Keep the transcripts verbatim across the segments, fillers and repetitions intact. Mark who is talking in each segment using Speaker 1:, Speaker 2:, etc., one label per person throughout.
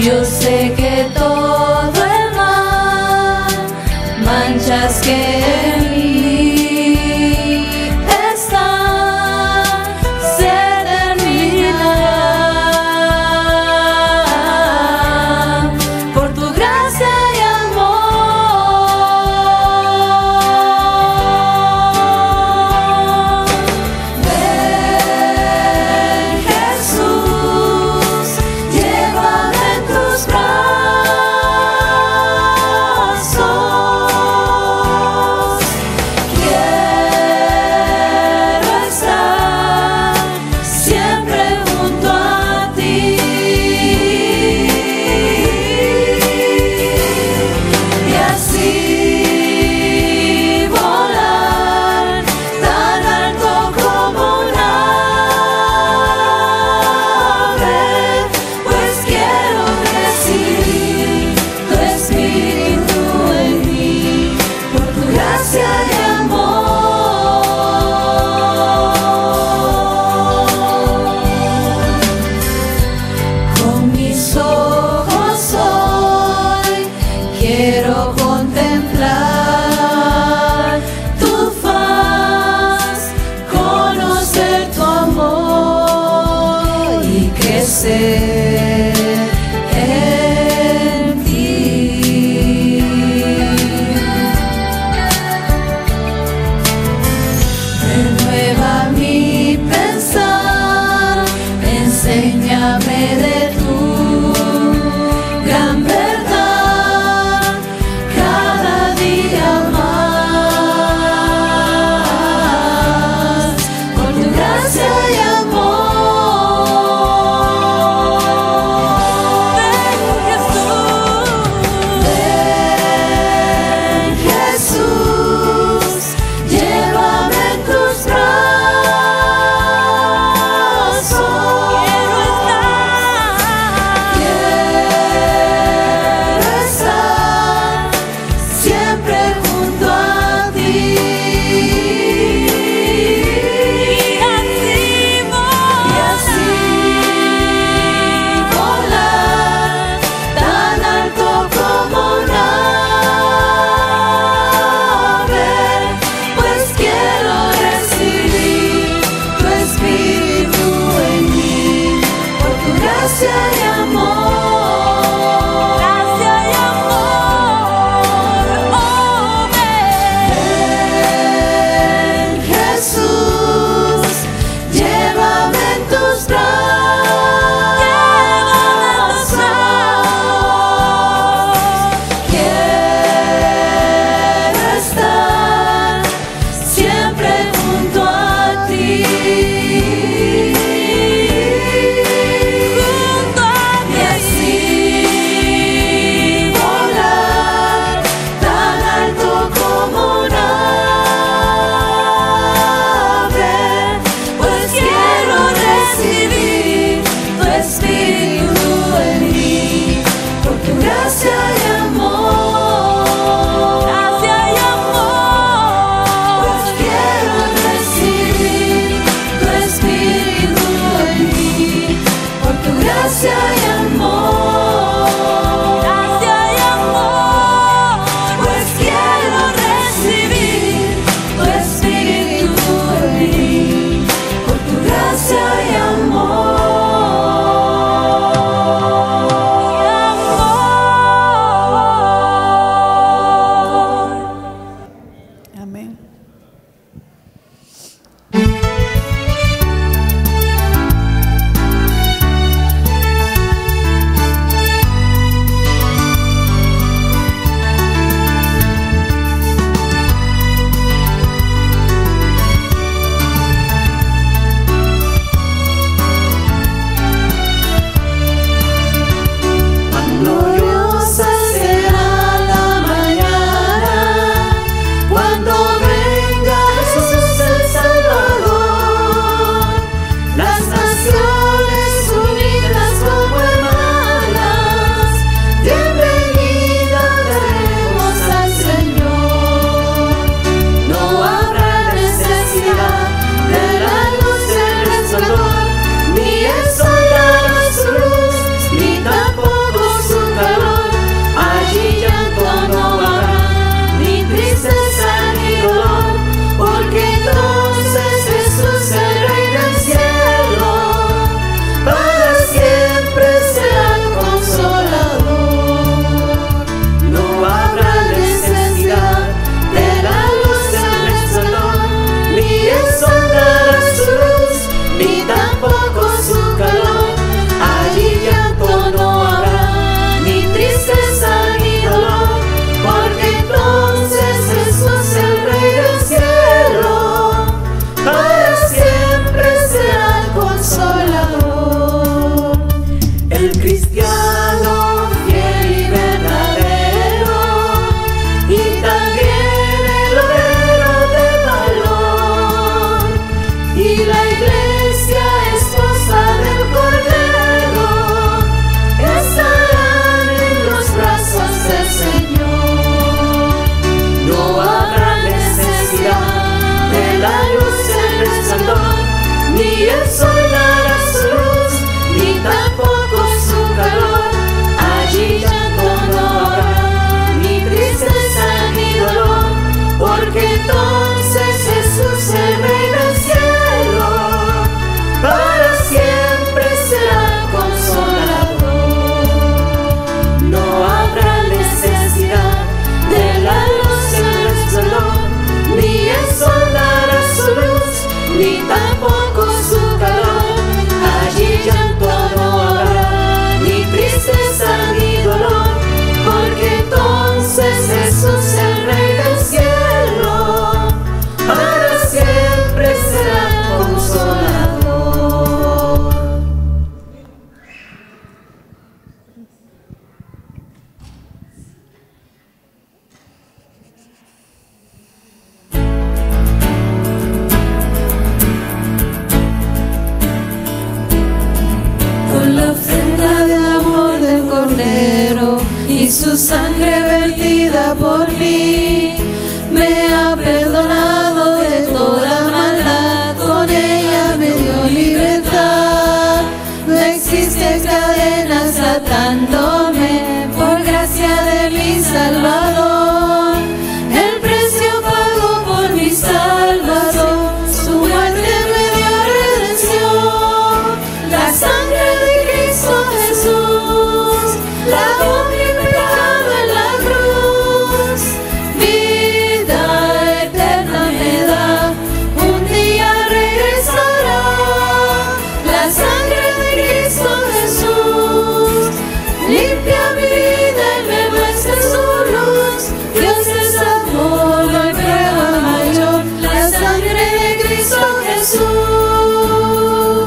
Speaker 1: Yo sé que todo el mal, manchas que en mí están, se terminarán por tu gracia y amor. Ven, Jesús, llévame en tus brazos. Quiero estar siempre junto a ti y así volar tan alto como un ave, pues quiero recibir tu espíritu en mí por tu gracia y amor. Con mis ojos hoy quiero contemplar tu faz, conocer tu amor y crecer en ti. Renueva mi pensar, enséñame de tu gran verdad cada día más, por tu gracia y amor. Ven, Jesús, llévame en tus brazos. Quiero estar siempre junto a ti y así volar tan alto como un ave, pues quiero recibir tu espíritu en mí por tu gracia y amor. Gracia y amor. Oh, ven, Jesús, llévame en tus brazos. Quiero estar siempre junto a ti. Junto a su sangre vertida por mí me ha perdonado de toda maldad, con ella me dio libertad. No existen cadenas atándome, por gracia de mi Salvador. El precio pagó por mi salvación, su muerte me dio redención. La sangre de Cristo Jesús lavó mi pecado en la cruz. Vida eterna me da, un día regresará. La sangre de Cristo Jesús limpia mi vida y me muestra su luz. Dios es amor, no hay prueba mayor. La sangre de Cristo Jesús.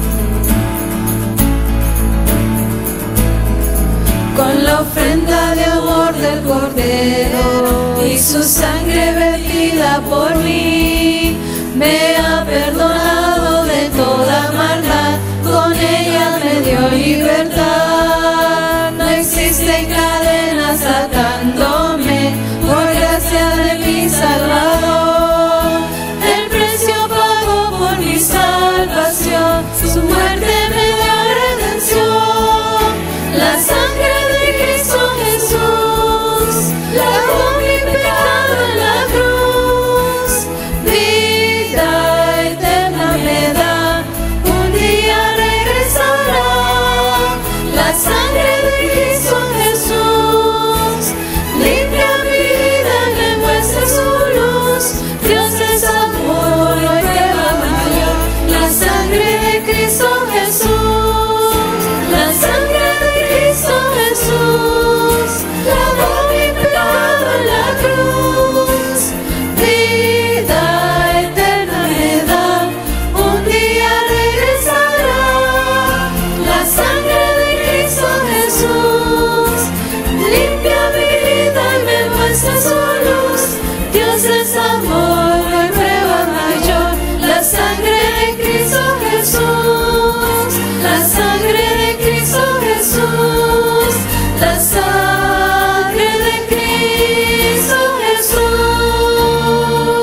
Speaker 1: Con la ofrenda de amor del Cordero y su sangre vertida por mí, me ha perdonado de toda maldad, con ella me dio libertad. No existen cadenas atándome, por gracia de mi Salvador. El precio pagó por mi salvación, su muerte me dio redención. La sangre de Cristo Jesús lavó mi pecado en la cruz. Vida eterna me da, un día regresará. La sangre de Cristo Jesús limpia mi vida y me muestra su luz. Dios es amor, no hay prueba mayor. La sangre de Cristo Jesús, la sangre de Cristo Jesús lavó mi pecado en la cruz. Vida eterna me da, un día regresará. La sangre de Cristo Jesús limpia mi vida y me muestra su luz. Dios es amor, no hay prueba mayor. La sangre de Cristo Jesús, la sangre de Cristo Jesús, la sangre de Cristo Jesús.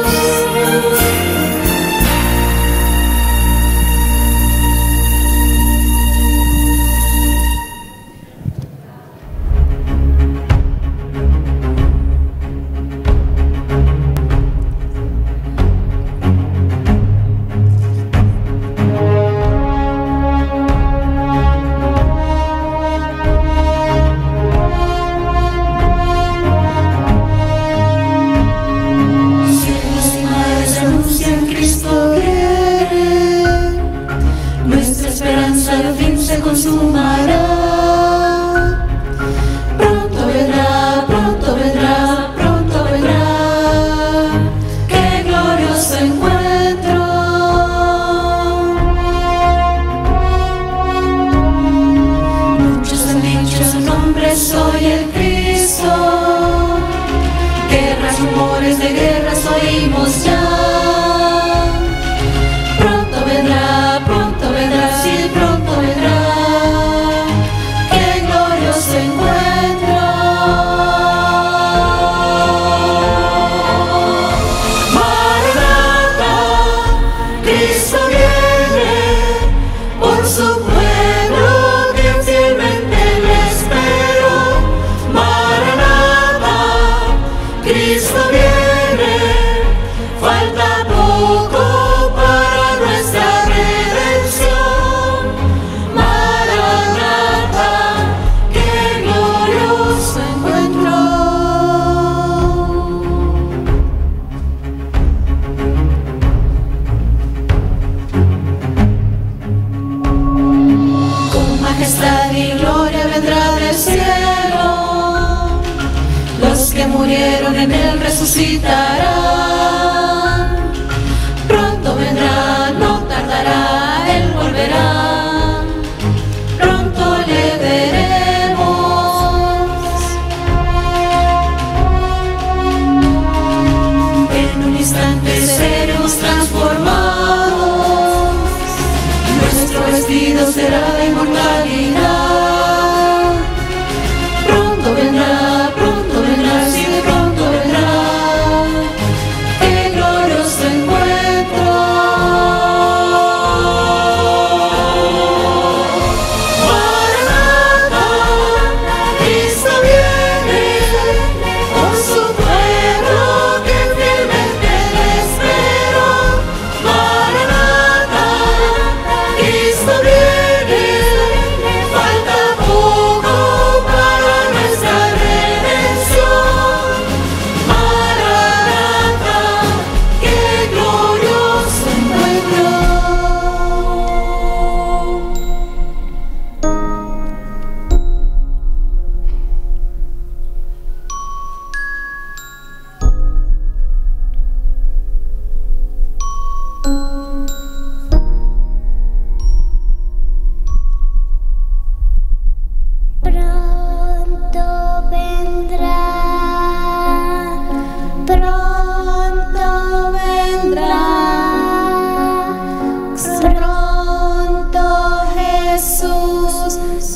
Speaker 1: Cielos y mares anuncian Cristo viene, nuestra esperanza al fin se consumará. Pronto vendrá, pronto vendrá, pronto vendrá. Qué glorioso encuentro. Muchos han dicho su nombre, soy el Cristo. Guerras, rumores de guerras oímos ya. Pronto vendrá, pronto vendrá, sí, pronto vendrá. Qué glorioso encuentro. Maranata, Cristo viene por su pueblo que fielmente le espero. Maranata, Cristo viene, falta poco para nuestra redención. Maranata, qué glorioso encuentro. Con majestad y gloria vendrá del cielo. Los que murieron en él resucitarán. Pronto vendrá, no tardará, él volverá. Pronto le veremos. En un instante seremos transformados. Nuestro vestido será de inmortalidad. Pronto vendrá,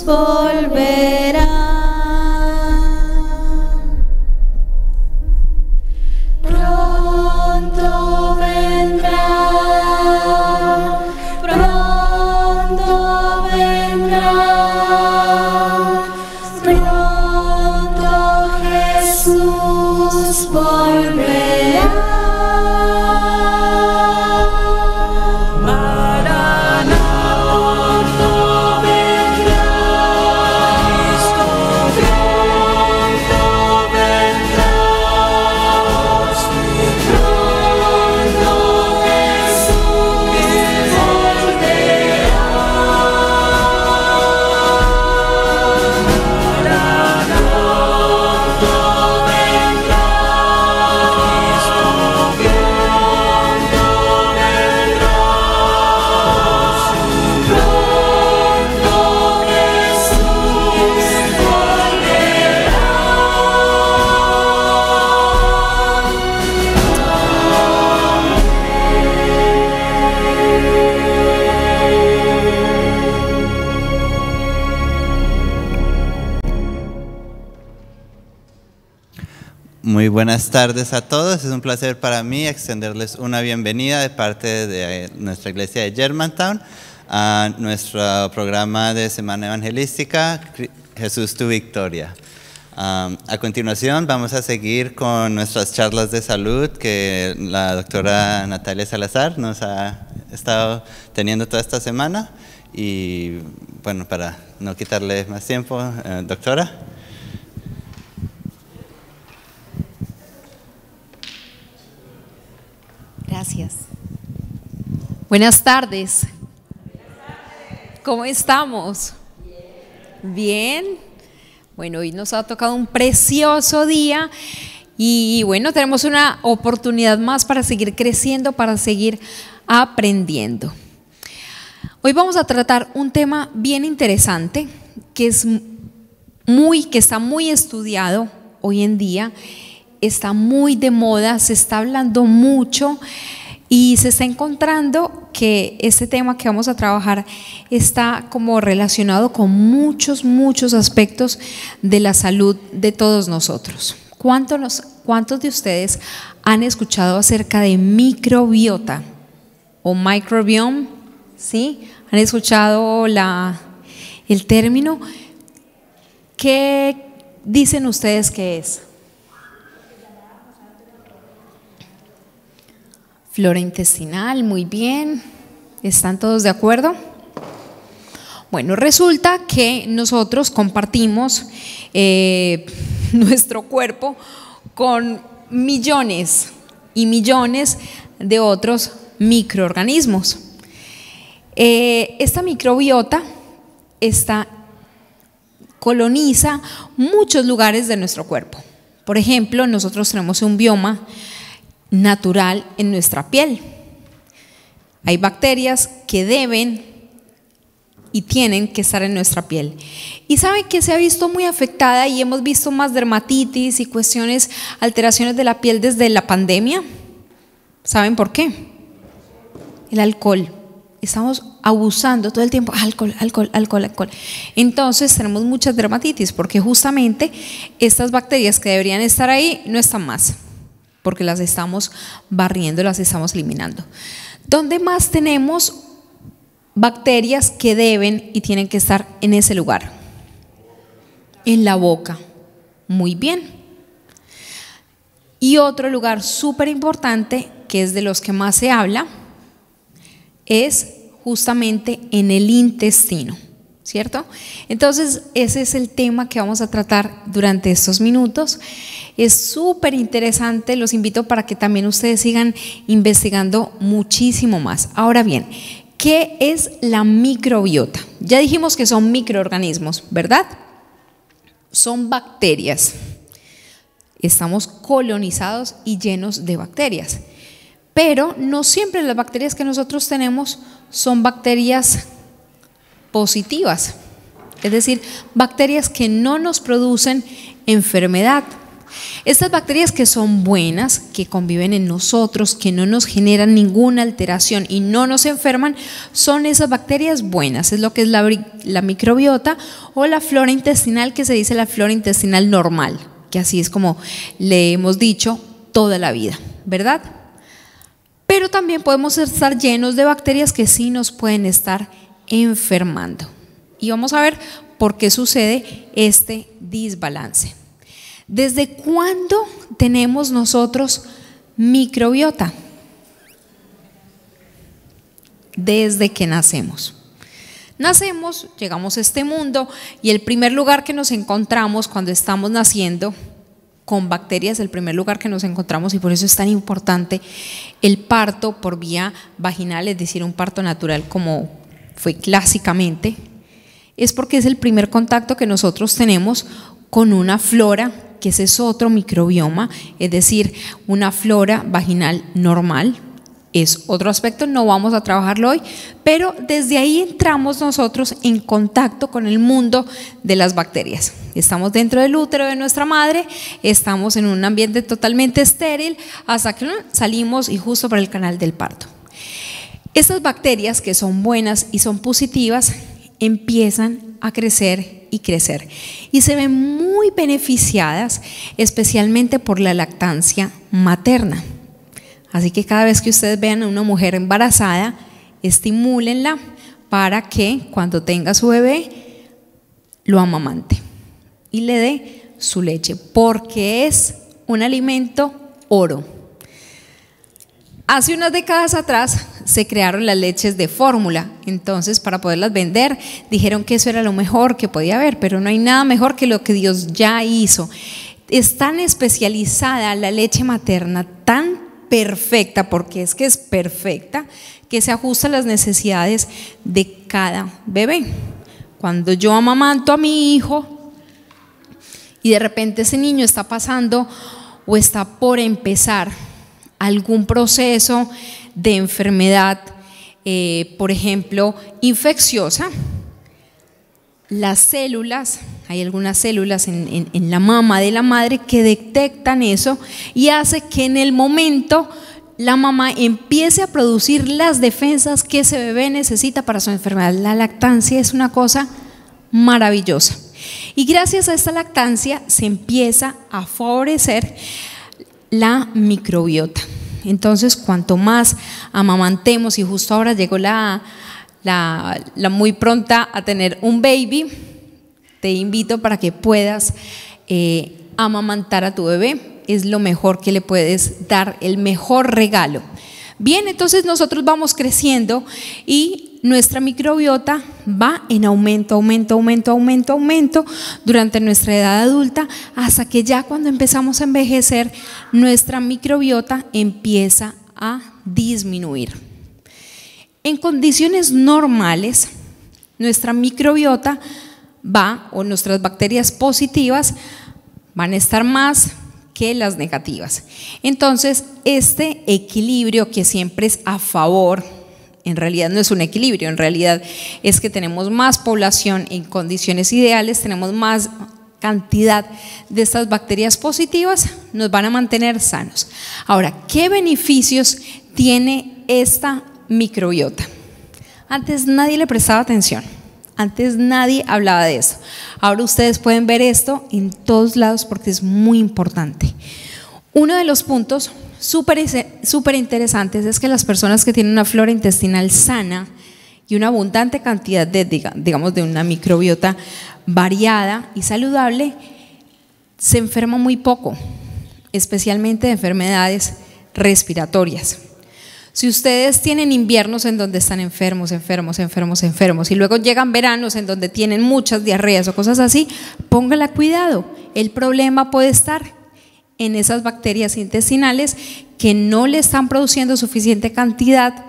Speaker 1: volverán. Pronto vendrá, pronto vendrá, pronto Jesús volverá.
Speaker 2: Muy buenas tardes a todos. Es un placer para mí extenderles una bienvenida de parte de nuestra iglesia de Germantown a nuestro programa de Semana evangelística, Jesús tu victoria. Um, a continuación vamos a seguir con nuestras charlas de salud que la doctora Natalia Salazar nos ha estado teniendo toda esta semana. Y bueno, para no quitarle más tiempo, eh, doctora.
Speaker 3: Gracias. Buenas tardes. ¿Cómo estamos? Bien. Bueno, hoy nos ha tocado un precioso día y bueno, tenemos una oportunidad más para seguir creciendo, para seguir aprendiendo. Hoy vamos a tratar un tema bien interesante que es muy, que está muy estudiado hoy en día. Está muy de moda, se está hablando mucho y se está encontrando que este tema que vamos a trabajar está como relacionado con muchos, muchos aspectos de la salud de todos nosotros. ¿Cuántos, nos, cuántos de ustedes han escuchado acerca de microbiota o microbiome? ¿Sí? ¿Han escuchado la, el término? ¿Qué dicen ustedes que es? Flora intestinal, muy bien. ¿Están todos de acuerdo? Bueno, resulta que nosotros compartimos eh, nuestro cuerpo con millones y millones de otros microorganismos. Eh, esta microbiota está, coloniza muchos lugares de nuestro cuerpo. Por ejemplo, nosotros tenemos un bioma natural en nuestra piel. Hay bacterias que deben y tienen que estar en nuestra piel. Y saben que se ha visto muy afectada y hemos visto más dermatitis y cuestiones, alteraciones de la piel desde la pandemia. ¿Saben por qué? El alcohol. Estamos abusando todo el tiempo, alcohol, alcohol, alcohol, alcohol. Entonces tenemos muchas dermatitis porque justamente estas bacterias que deberían estar ahí no están más, porque las estamos barriendo, las estamos eliminando. ¿Dónde más tenemos bacterias que deben y tienen que estar en ese lugar? En la boca. Muy bien. Y otro lugar súper importante, que es de los que más se habla, es justamente en el intestino, ¿cierto? Entonces ese es el tema que vamos a tratar durante estos minutos. Es súper interesante, los invito para que también ustedes sigan investigando muchísimo más. Ahora bien, ¿qué es la microbiota? Ya dijimos que son microorganismos, ¿verdad? Son bacterias. Estamos colonizados y llenos de bacterias. Pero no siempre las bacterias que nosotros tenemos son bacterias positivas, es decir, bacterias que no nos producen enfermedad. Estas bacterias que son buenas, que conviven en nosotros, que no nos generan ninguna alteración y no nos enferman, son esas bacterias buenas. Es lo que es la, la microbiota o la flora intestinal, que se dice la flora intestinal normal, que así es como le hemos dicho toda la vida, ¿verdad? Pero también podemos estar llenos de bacterias que sí nos pueden estar enfermando. Y vamos a ver por qué sucede este desbalance. ¿Desde cuándo tenemos nosotros microbiota? Desde que nacemos. Nacemos, llegamos a este mundo y el primer lugar que nos encontramos cuando estamos naciendo con bacterias, el primer lugar que nos encontramos, y por eso es tan importante el parto por vía vaginal, es decir, un parto natural como fue clásicamente, es porque es el primer contacto que nosotros tenemos con una flora, que ese es otro microbioma, es decir, una flora vaginal normal. Es otro aspecto, no vamos a trabajarlo hoy, pero desde ahí entramos nosotros en contacto con el mundo de las bacterias. Estamos dentro del útero de nuestra madre, estamos en un ambiente totalmente estéril hasta que salimos y justo por el canal del parto. Estas bacterias que son buenas y son positivas empiezan a crecer y crecer y se ven muy beneficiadas especialmente por la lactancia materna. Así que cada vez que ustedes vean a una mujer embarazada, estimúlenla para que cuando tenga su bebé lo amamante y le dé su leche, porque es un alimento oro. Hace unas décadas atrás se crearon las leches de fórmula, entonces para poderlas vender dijeron que eso era lo mejor que podía haber, pero no hay nada mejor que lo que Dios ya hizo. Es tan especializada la leche materna, tan perfecta, porque es que es perfecta, que se ajusta a las necesidades de cada bebé. Cuando yo amamanto a mi hijo y de repente ese niño está pasando o está por empezar algún proceso de enfermedad, eh, por ejemplo, infecciosa, las células, hay algunas células en, en, en la mama de la madre que detectan eso y hace que en el momento la mamá empiece a producir las defensas que ese bebé necesita para su enfermedad. La lactancia es una cosa maravillosa y gracias a esta lactancia se empieza a favorecer la microbiota. Entonces, cuanto más amamantemos, y justo ahora llegó la, la, la muy pronta a tener un baby, te invito para que puedas eh, amamantar a tu bebé. Es lo mejor que le puedes dar, el mejor regalo. Bien, entonces nosotros vamos creciendo y nuestra microbiota va en aumento, aumento, aumento, aumento, aumento durante nuestra edad adulta, hasta que ya cuando empezamos a envejecer, nuestra microbiota empieza a disminuir. En condiciones normales, nuestra microbiota va, o nuestras bacterias positivas van a estar más que las negativas. Entonces, este equilibrio que siempre es a favor, en realidad no es un equilibrio, en realidad es que tenemos más población en condiciones ideales, tenemos más cantidad de estas bacterias positivas, nos van a mantener sanos. Ahora, ¿qué beneficios tiene esta microbiota? Antes nadie le prestaba atención. Antes nadie hablaba de esto. Ahora ustedes pueden ver esto en todos lados porque es muy importante. Uno de los puntos súper súper interesantes es que las personas que tienen una flora intestinal sana y una abundante cantidad de, digamos, de una microbiota variada y saludable, se enferman muy poco, especialmente de enfermedades respiratorias. Si ustedes tienen inviernos en donde están enfermos, enfermos, enfermos, enfermos y luego llegan veranos en donde tienen muchas diarreas o cosas así, póngala cuidado. El problema puede estar en esas bacterias intestinales que no le están produciendo suficiente cantidad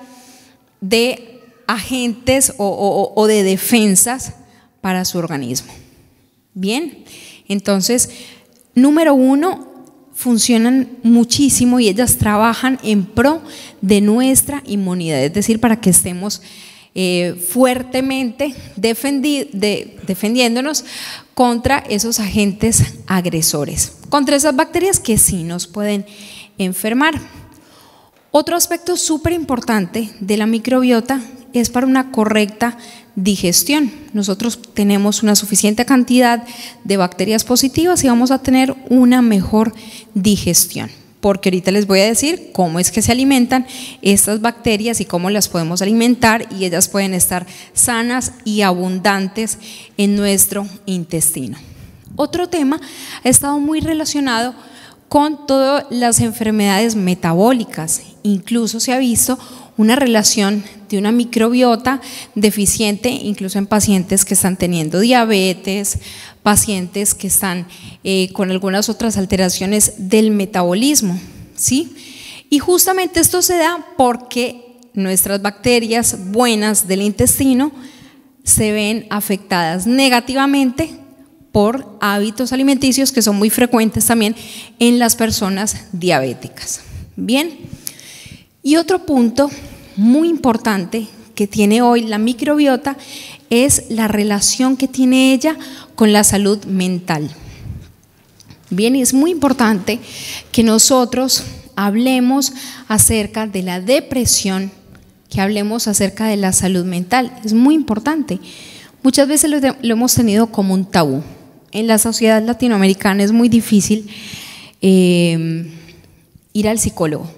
Speaker 3: de agentes o, o, o de defensas para su organismo. Bien, entonces, número uno, funcionan muchísimo y ellas trabajan en pro de nuestra inmunidad, es decir, para que estemos eh, fuertemente defendi de, defendiéndonos contra esos agentes agresores, contra esas bacterias que sí nos pueden enfermar. Otro aspecto súper importante de la microbiota es para una correcta digestión. Nosotros tenemos una suficiente cantidad de bacterias positivas y vamos a tener una mejor digestión, porque ahorita les voy a decir cómo es que se alimentan estas bacterias y cómo las podemos alimentar, y ellas pueden estar sanas y abundantes en nuestro intestino. Otro tema ha estado muy relacionado con todas las enfermedades metabólicas. Incluso se ha visto una relación de una microbiota deficiente, incluso en pacientes que están teniendo diabetes, pacientes que están eh, con algunas otras alteraciones del metabolismo, ¿sí? Y justamente esto se da porque nuestras bacterias buenas del intestino se ven afectadas negativamente por hábitos alimenticios que son muy frecuentes también en las personas diabéticas. Bien, y otro punto muy importante que tiene hoy la microbiota es la relación que tiene ella con la salud mental. Bien, y es muy importante que nosotros hablemos acerca de la depresión, que hablemos acerca de la salud mental. Es muy importante. Muchas veces lo, de, lo hemos tenido como un tabú. En la sociedad latinoamericana es muy difícil eh, ir al psicólogo,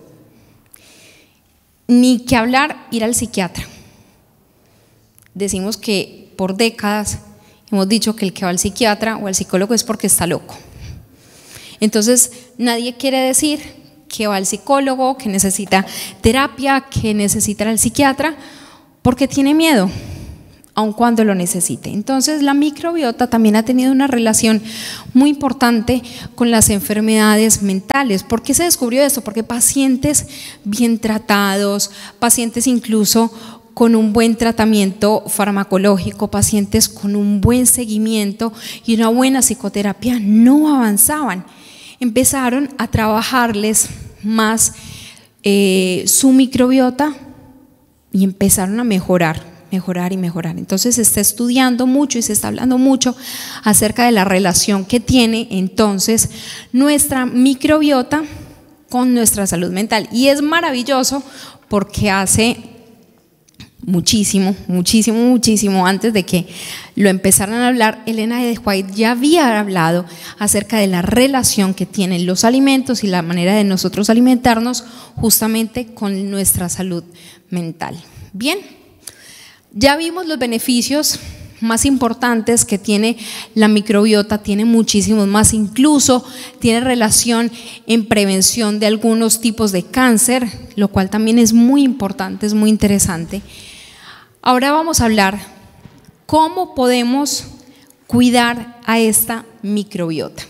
Speaker 3: ni que hablar ir al psiquiatra. Decimos que por décadas hemos dicho que el que va al psiquiatra o al psicólogo es porque está loco. Entonces nadie quiere decir que va al psicólogo, que necesita terapia, que necesita al psiquiatra, porque tiene miedo, aun cuando lo necesite. Entonces la microbiota también ha tenido una relación muy importante con las enfermedades mentales. ¿Por qué se descubrió esto? Porque pacientes bien tratados, pacientes incluso con un buen tratamiento farmacológico, pacientes con un buen seguimiento y una buena psicoterapia no avanzaban. Empezaron a trabajarles más eh, su microbiota y empezaron a mejorar. mejorar y mejorar. Entonces se está estudiando mucho y se está hablando mucho acerca de la relación que tiene entonces nuestra microbiota con nuestra salud mental. Y es maravilloso porque hace muchísimo, muchísimo, muchísimo antes de que lo empezaran a hablar, Elena de White ya había hablado acerca de la relación que tienen los alimentos y la manera de nosotros alimentarnos justamente con nuestra salud mental. Bien. Ya vimos los beneficios más importantes que tiene la microbiota, tiene muchísimos más, incluso tiene relación en prevención de algunos tipos de cáncer, lo cual también es muy importante, es muy interesante. Ahora vamos a hablar cómo podemos cuidar a esta microbiota.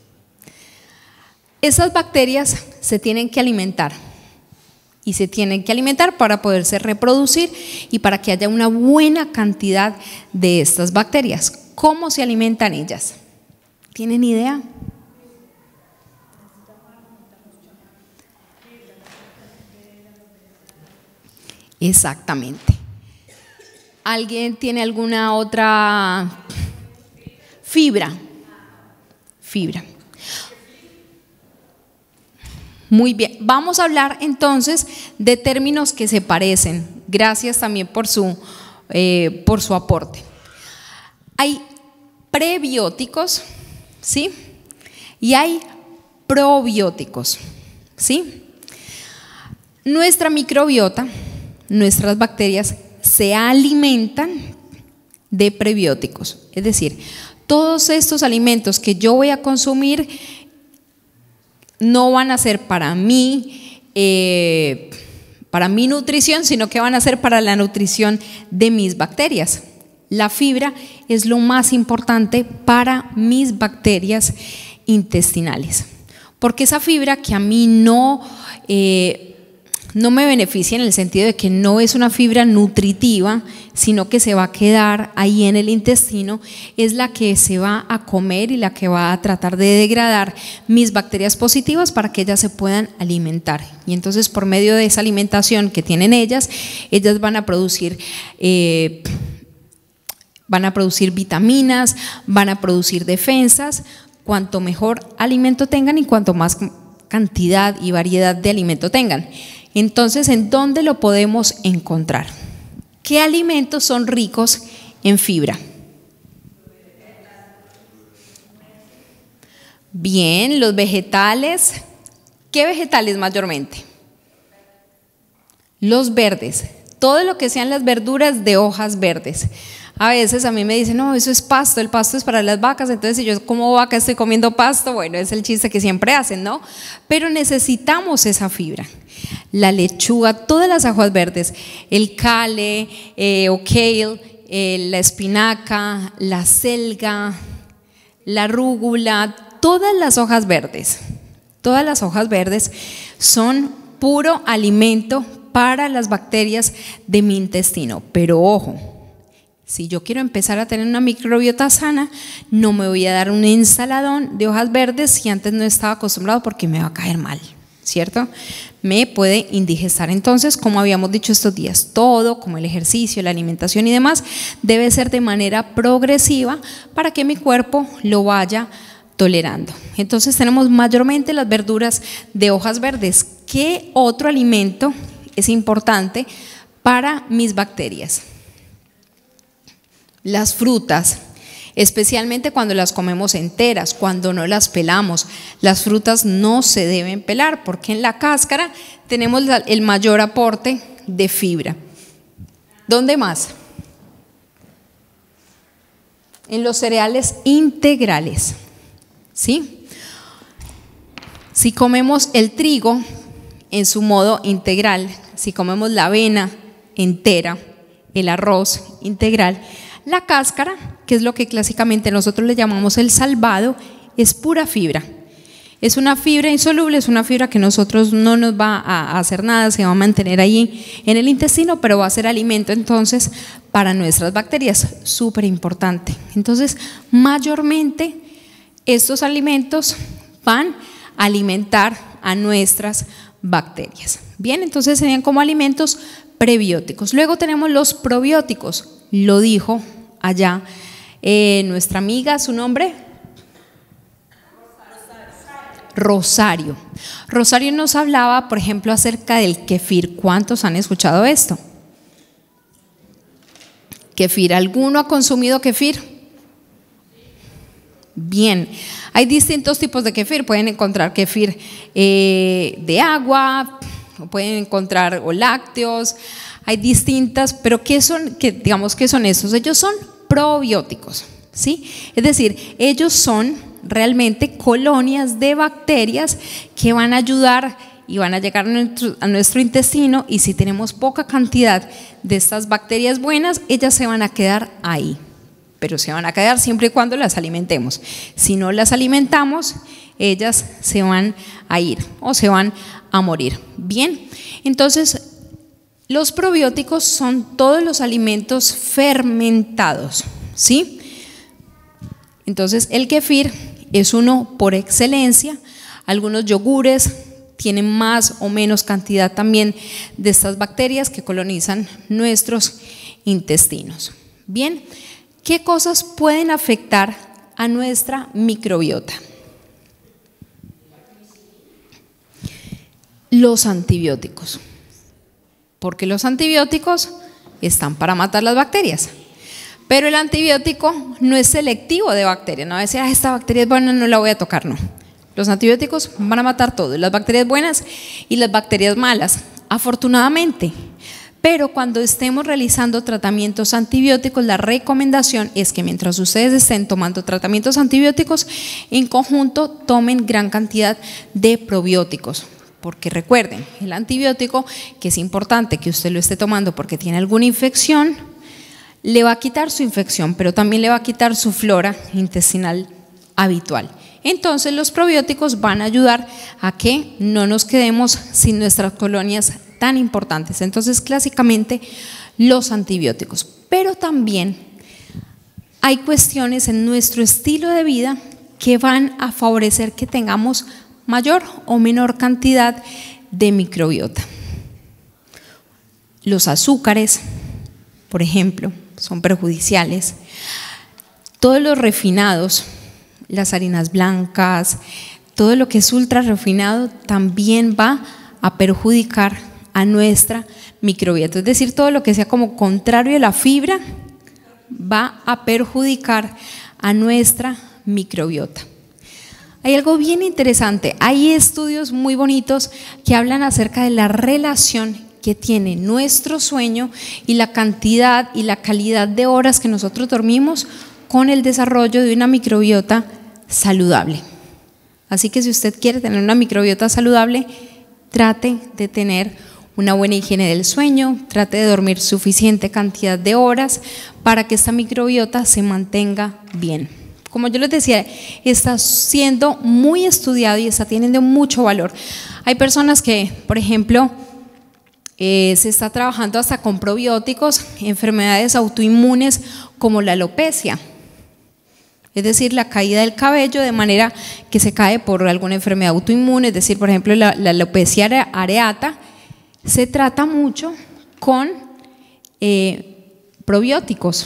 Speaker 3: Esas bacterias se tienen que alimentar. Y se tienen que alimentar para poderse reproducir y para que haya una buena cantidad de estas bacterias. ¿Cómo se alimentan ellas? ¿Tienen idea? Exactamente. ¿Alguien tiene alguna otra fibra? Fibra. Muy bien, vamos a hablar entonces de términos que se parecen. Gracias también por su, eh, por su aporte. Hay prebióticos, ¿sí? Y hay probióticos, ¿sí? Nuestra microbiota, nuestras bacterias se alimentan de prebióticos, es decir, todos estos alimentos que yo voy a consumir no van a ser para mí, eh, para mi nutrición, sino que van a ser para la nutrición de mis bacterias. La fibra es lo más importante para mis bacterias intestinales, porque esa fibra que a mí no, eh, no me beneficia en el sentido de que no es una fibra nutritiva, sino que se va a quedar ahí en el intestino, es la que se va a comer y la que va a tratar de degradar mis bacterias positivas para que ellas se puedan alimentar. Y entonces por medio de esa alimentación que tienen ellas, ellas van a producir eh, van a producir vitaminas, van a producir defensas. Cuanto mejor alimento tengan y cuanto más cantidad y variedad de alimento tengan. Entonces, ¿en dónde lo podemos encontrar? ¿Qué alimentos son ricos en fibra? Bien, los vegetales. ¿Qué vegetales mayormente? Los verdes. Todo lo que sean las verduras de hojas verdes. A veces a mí me dicen, no, eso es pasto, el pasto es para las vacas, entonces si yo como vaca estoy comiendo pasto, bueno, es el chiste que siempre hacen, ¿no? Pero necesitamos esa fibra. La lechuga, todas las hojas verdes, el kale eh, o kale, eh, la espinaca, la selga, la rúgula, todas las hojas verdes, todas las hojas verdes son puro alimento para las bacterias de mi intestino, pero ojo, si yo quiero empezar a tener una microbiota sana, no me voy a dar un ensaladón de hojas verdes si antes no estaba acostumbrado porque me va a caer mal, ¿cierto? Me puede indigestar. Entonces, como habíamos dicho estos días, todo, como el ejercicio, la alimentación y demás, debe ser de manera progresiva para que mi cuerpo lo vaya tolerando. Entonces, tenemos mayormente las verduras de hojas verdes. ¿Qué otro alimento es importante para mis bacterias? Las frutas, especialmente cuando las comemos enteras, cuando no las pelamos. Las frutas no se deben pelar porque en la cáscara tenemos el mayor aporte de fibra. ¿Dónde más? En los cereales integrales, ¿sí? Si comemos el trigo en su modo integral, si comemos la avena entera, el arroz integral, la cáscara, que es lo que clásicamente nosotros le llamamos el salvado, es pura fibra. Es una fibra insoluble, es una fibra que nosotros no nos va a hacer nada, se va a mantener ahí en el intestino, pero va a ser alimento entonces para nuestras bacterias, súper importante. Entonces, mayormente estos alimentos van a alimentar a nuestras bacterias. Bien, entonces serían como alimentos prebióticos. Luego tenemos los probióticos, lo dijo allá eh, nuestra amiga, ¿su nombre? Rosario. Rosario nos hablaba, por ejemplo, acerca del kefir. ¿Cuántos han escuchado esto? Kefir, ¿alguno ha consumido kefir? Bien, hay distintos tipos de kefir. Pueden encontrar kefir eh, de agua, pueden encontrar o lácteos. Hay distintas, pero ¿qué son? ¿Qué, digamos, ¿qué son estos? Ellos son probióticos, ¿sí? Es decir, ellos son realmente colonias de bacterias que van a ayudar y van a llegar a nuestro, a nuestro intestino, y si tenemos poca cantidad de estas bacterias buenas, ellas se van a quedar ahí, pero se van a quedar siempre y cuando las alimentemos. Si no las alimentamos, ellas se van a ir o se van a morir. Bien, entonces los probióticos son todos los alimentos fermentados, ¿sí? Entonces el kefir es uno por excelencia. Algunos yogures tienen más o menos cantidad también de estas bacterias que colonizan nuestros intestinos. Bien, ¿qué cosas pueden afectar a nuestra microbiota? Los antibióticos. Porque los antibióticos están para matar las bacterias, pero el antibiótico no es selectivo de bacterias, no va a decir, ah, esta bacteria es buena, no la voy a tocar, no. Los antibióticos van a matar todo, las bacterias buenas y las bacterias malas, afortunadamente. Pero cuando estemos realizando tratamientos antibióticos, la recomendación es que mientras ustedes estén tomando tratamientos antibióticos, en conjunto tomen gran cantidad de probióticos. Porque recuerden, el antibiótico, que es importante que usted lo esté tomando porque tiene alguna infección, le va a quitar su infección, pero también le va a quitar su flora intestinal habitual. Entonces los probióticos van a ayudar a que no nos quedemos sin nuestras colonias tan importantes. Entonces, clásicamente, los antibióticos. Pero también hay cuestiones en nuestro estilo de vida que van a favorecer que tengamos mayor o menor cantidad de microbiota. Los azúcares, por ejemplo, son perjudiciales. Todos los refinados, las harinas blancas, todo lo que es ultra refinado también va a perjudicar a nuestra microbiota. Es decir, todo lo que sea como contrario a la fibra va a perjudicar a nuestra microbiota. Hay algo bien interesante, hay estudios muy bonitos que hablan acerca de la relación que tiene nuestro sueño y la cantidad y la calidad de horas que nosotros dormimos con el desarrollo de una microbiota saludable. Así que si usted quiere tener una microbiota saludable, trate de tener una buena higiene del sueño, trate de dormir suficiente cantidad de horas para que esta microbiota se mantenga bien. Como yo les decía, está siendo muy estudiado y está teniendo mucho valor. Hay personas que, por ejemplo, eh, se está trabajando hasta con probióticos, enfermedades autoinmunes como la alopecia. Es decir, la caída del cabello de manera que se cae por alguna enfermedad autoinmune, es decir, por ejemplo, la, la alopecia areata, se trata mucho con eh, probióticos,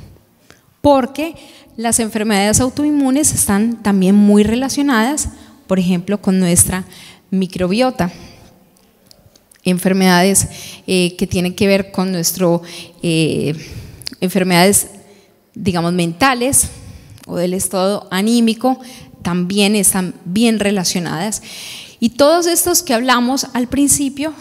Speaker 3: porque las enfermedades autoinmunes están también muy relacionadas, por ejemplo, con nuestra microbiota. Enfermedades eh, que tienen que ver con nuestro, eh, enfermedades, digamos, mentales, o del estado anímico, también están bien relacionadas. Y todos estos que hablamos al principio,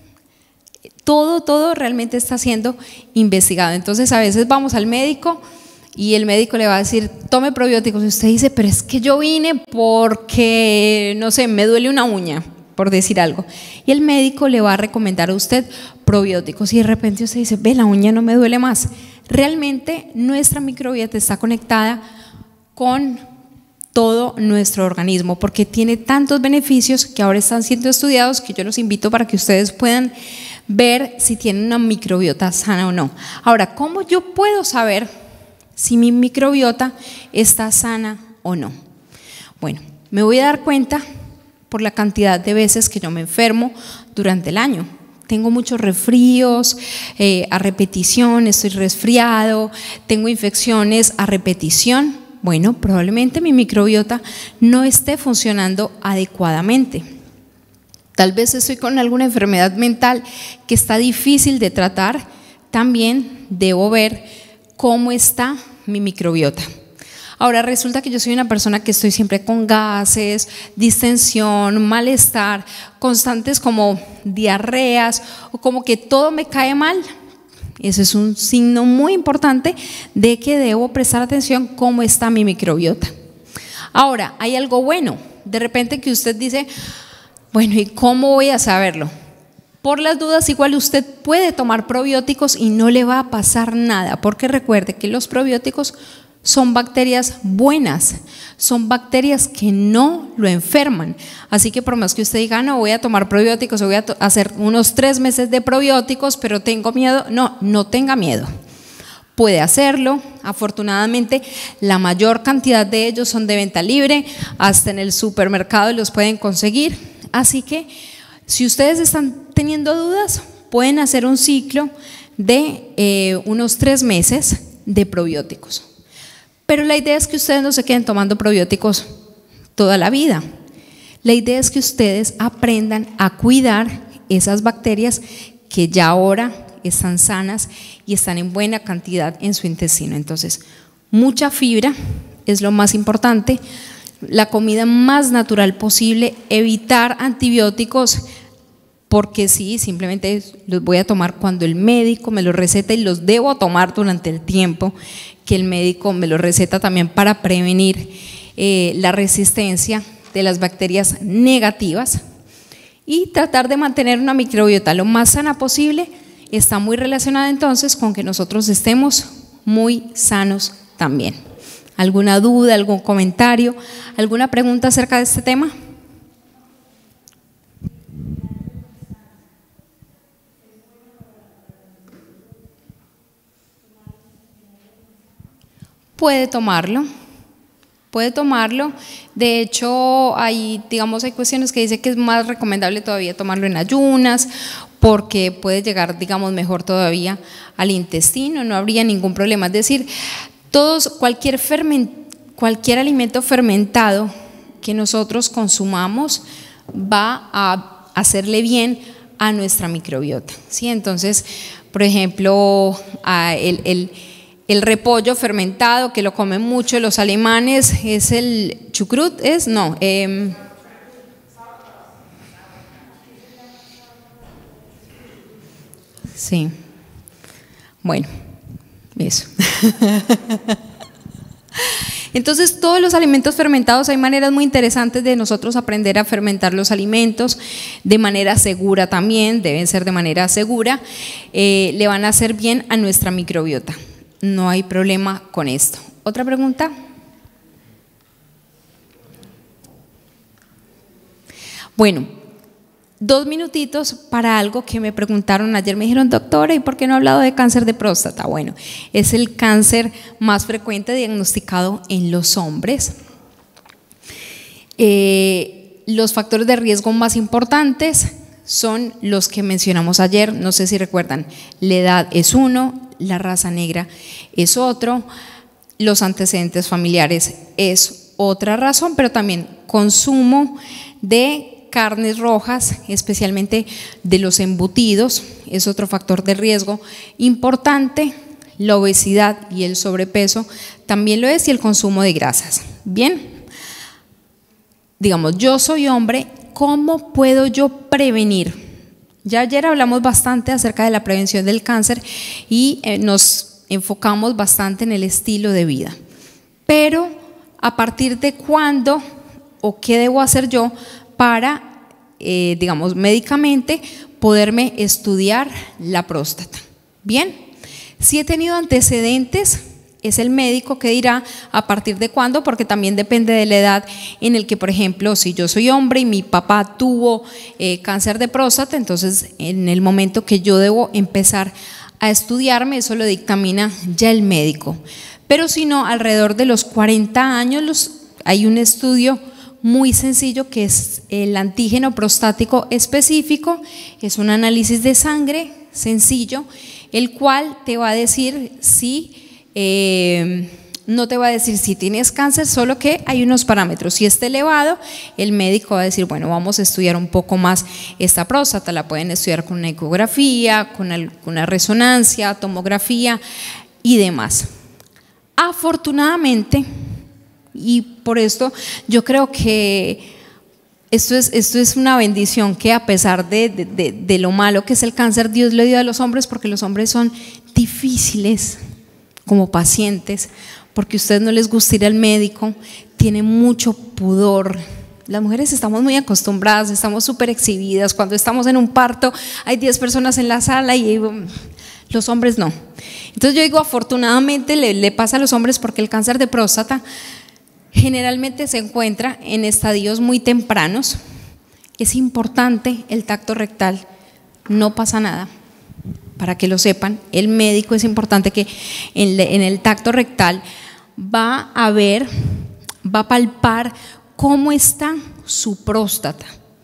Speaker 3: todo, todo realmente está siendo investigado. Entonces a veces vamos al médico y el médico le va a decir, tome probióticos, y usted dice, pero es que yo vine porque, no sé, me duele una uña, por decir algo, y el médico le va a recomendar a usted probióticos, y de repente usted dice, ve, la uña no me duele más. Realmente nuestra microbiota está conectada con todo nuestro organismo, porque tiene tantos beneficios que ahora están siendo estudiados, que yo los invito para que ustedes puedan ver si tienen una microbiota sana o no. Ahora, ¿cómo yo puedo saber si mi microbiota está sana o no? Bueno, me voy a dar cuenta por la cantidad de veces que yo me enfermo durante el año. Tengo muchos resfríos eh, a repetición, estoy resfriado, tengo infecciones a repetición. Bueno, probablemente mi microbiota no esté funcionando adecuadamente. Tal vez estoy con alguna enfermedad mental que está difícil de tratar. También debo ver cómo está mi microbiota. Ahora resulta que yo soy una persona que estoy siempre con gases, distensión, malestar, constantes como diarreas o como que todo me cae mal. Eso es un signo muy importante de que debo prestar atención cómo está mi microbiota. Ahora, hay algo bueno. De repente que usted dice, bueno, ¿y cómo voy a saberlo? Por las dudas, igual usted puede tomar probióticos y no le va a pasar nada, porque recuerde que los probióticos son bacterias buenas, son bacterias que no lo enferman. Así que por más que usted diga, no, voy a tomar probióticos, voy a hacer unos tres meses de probióticos, pero tengo miedo, no, no tenga miedo. Puede hacerlo, afortunadamente la mayor cantidad de ellos son de venta libre, hasta en el supermercado los pueden conseguir. Así que si ustedes están teniendo dudas, pueden hacer un ciclo de eh, unos tres meses de probióticos. Pero la idea es que ustedes no se queden tomando probióticos toda la vida. La idea es que ustedes aprendan a cuidar esas bacterias que ya ahora están sanas y están en buena cantidad en su intestino. Entonces, mucha fibra es lo más importante, la comida más natural posible, evitar antibióticos, porque sí, simplemente los voy a tomar cuando el médico me los receta y los debo tomar durante el tiempo que el médico me los receta, también para prevenir eh, la resistencia de las bacterias negativas, y tratar de mantener una microbiota lo más sana posible. Está muy relacionada entonces con que nosotros estemos muy sanos también. ¿Alguna duda, algún comentario, alguna pregunta acerca de este tema? Puede tomarlo, puede tomarlo. De hecho, hay, digamos, hay cuestiones que dicen que es más recomendable todavía tomarlo en ayunas, porque puede llegar, digamos, mejor todavía al intestino, no habría ningún problema. Es decir, todos, cualquier, ferment, cualquier alimento fermentado que nosotros consumamos va a hacerle bien a nuestra microbiota, ¿sí? Entonces, por ejemplo, el, el, el repollo fermentado, que lo comen mucho los alemanes, es el chucrut, ¿es? No, eh, sí, bueno, eso. Entonces, todos los alimentos fermentados, hay maneras muy interesantes de nosotros aprender a fermentar los alimentos de manera segura también, deben ser de manera segura, eh, le van a hacer bien a nuestra microbiota, no hay problema con esto. ¿Otra pregunta? Bueno, dos minutitos para algo que me preguntaron ayer, me dijeron, doctora, ¿y por qué no ha hablado de cáncer de próstata? Bueno, es el cáncer más frecuente diagnosticado en los hombres. Eh, los factores de riesgo más importantes son los que mencionamos ayer, no sé si recuerdan, la edad es uno, la raza negra es otro, los antecedentes familiares es otra razón, pero también consumo de carnes rojas, especialmente de los embutidos, es otro factor de riesgo importante. La obesidad y el sobrepeso también lo es, y el consumo de grasas. Bien, digamos, yo soy hombre, ¿cómo puedo yo prevenir? Ya ayer hablamos bastante acerca de la prevención del cáncer y eh, nos enfocamos bastante en el estilo de vida, pero ¿a partir de cuándo o qué debo hacer yo para, eh, digamos, médicamente poderme estudiar la próstata? Bien, si he tenido antecedentes, es el médico que dirá a partir de cuándo, porque también depende de la edad en el que, por ejemplo, si yo soy hombre y mi papá tuvo eh, cáncer de próstata, entonces en el momento que yo debo empezar a estudiarme, eso lo dictamina ya el médico. Pero si no, alrededor de los cuarenta años los, hay un estudio muy sencillo que es el antígeno prostático específico, es un análisis de sangre sencillo, el cual te va a decir si, eh, no te va a decir si tienes cáncer, solo que hay unos parámetros. Si está elevado, el médico va a decir, bueno, vamos a estudiar un poco más esta próstata, la pueden estudiar con una ecografía, con una resonancia, tomografía y demás. Afortunadamente, y por esto yo creo que esto es, esto es una bendición, que a pesar de, de, de, de lo malo que es el cáncer, Dios le dio a los hombres, porque los hombres son difíciles como pacientes, porque a ustedes no les gusta ir al médico, tienen mucho pudor. Las mujeres estamos muy acostumbradas, estamos súper exhibidas, cuando estamos en un parto hay diez personas en la sala y los hombres no. Entonces yo digo, afortunadamente le, le pasa a los hombres, porque el cáncer de próstata generalmente se encuentra en estadios muy tempranos. Es importante el tacto rectal, no pasa nada, para que lo sepan. El médico, es importante que en, en el tacto rectal va a ver, va a palpar cómo está su próstata.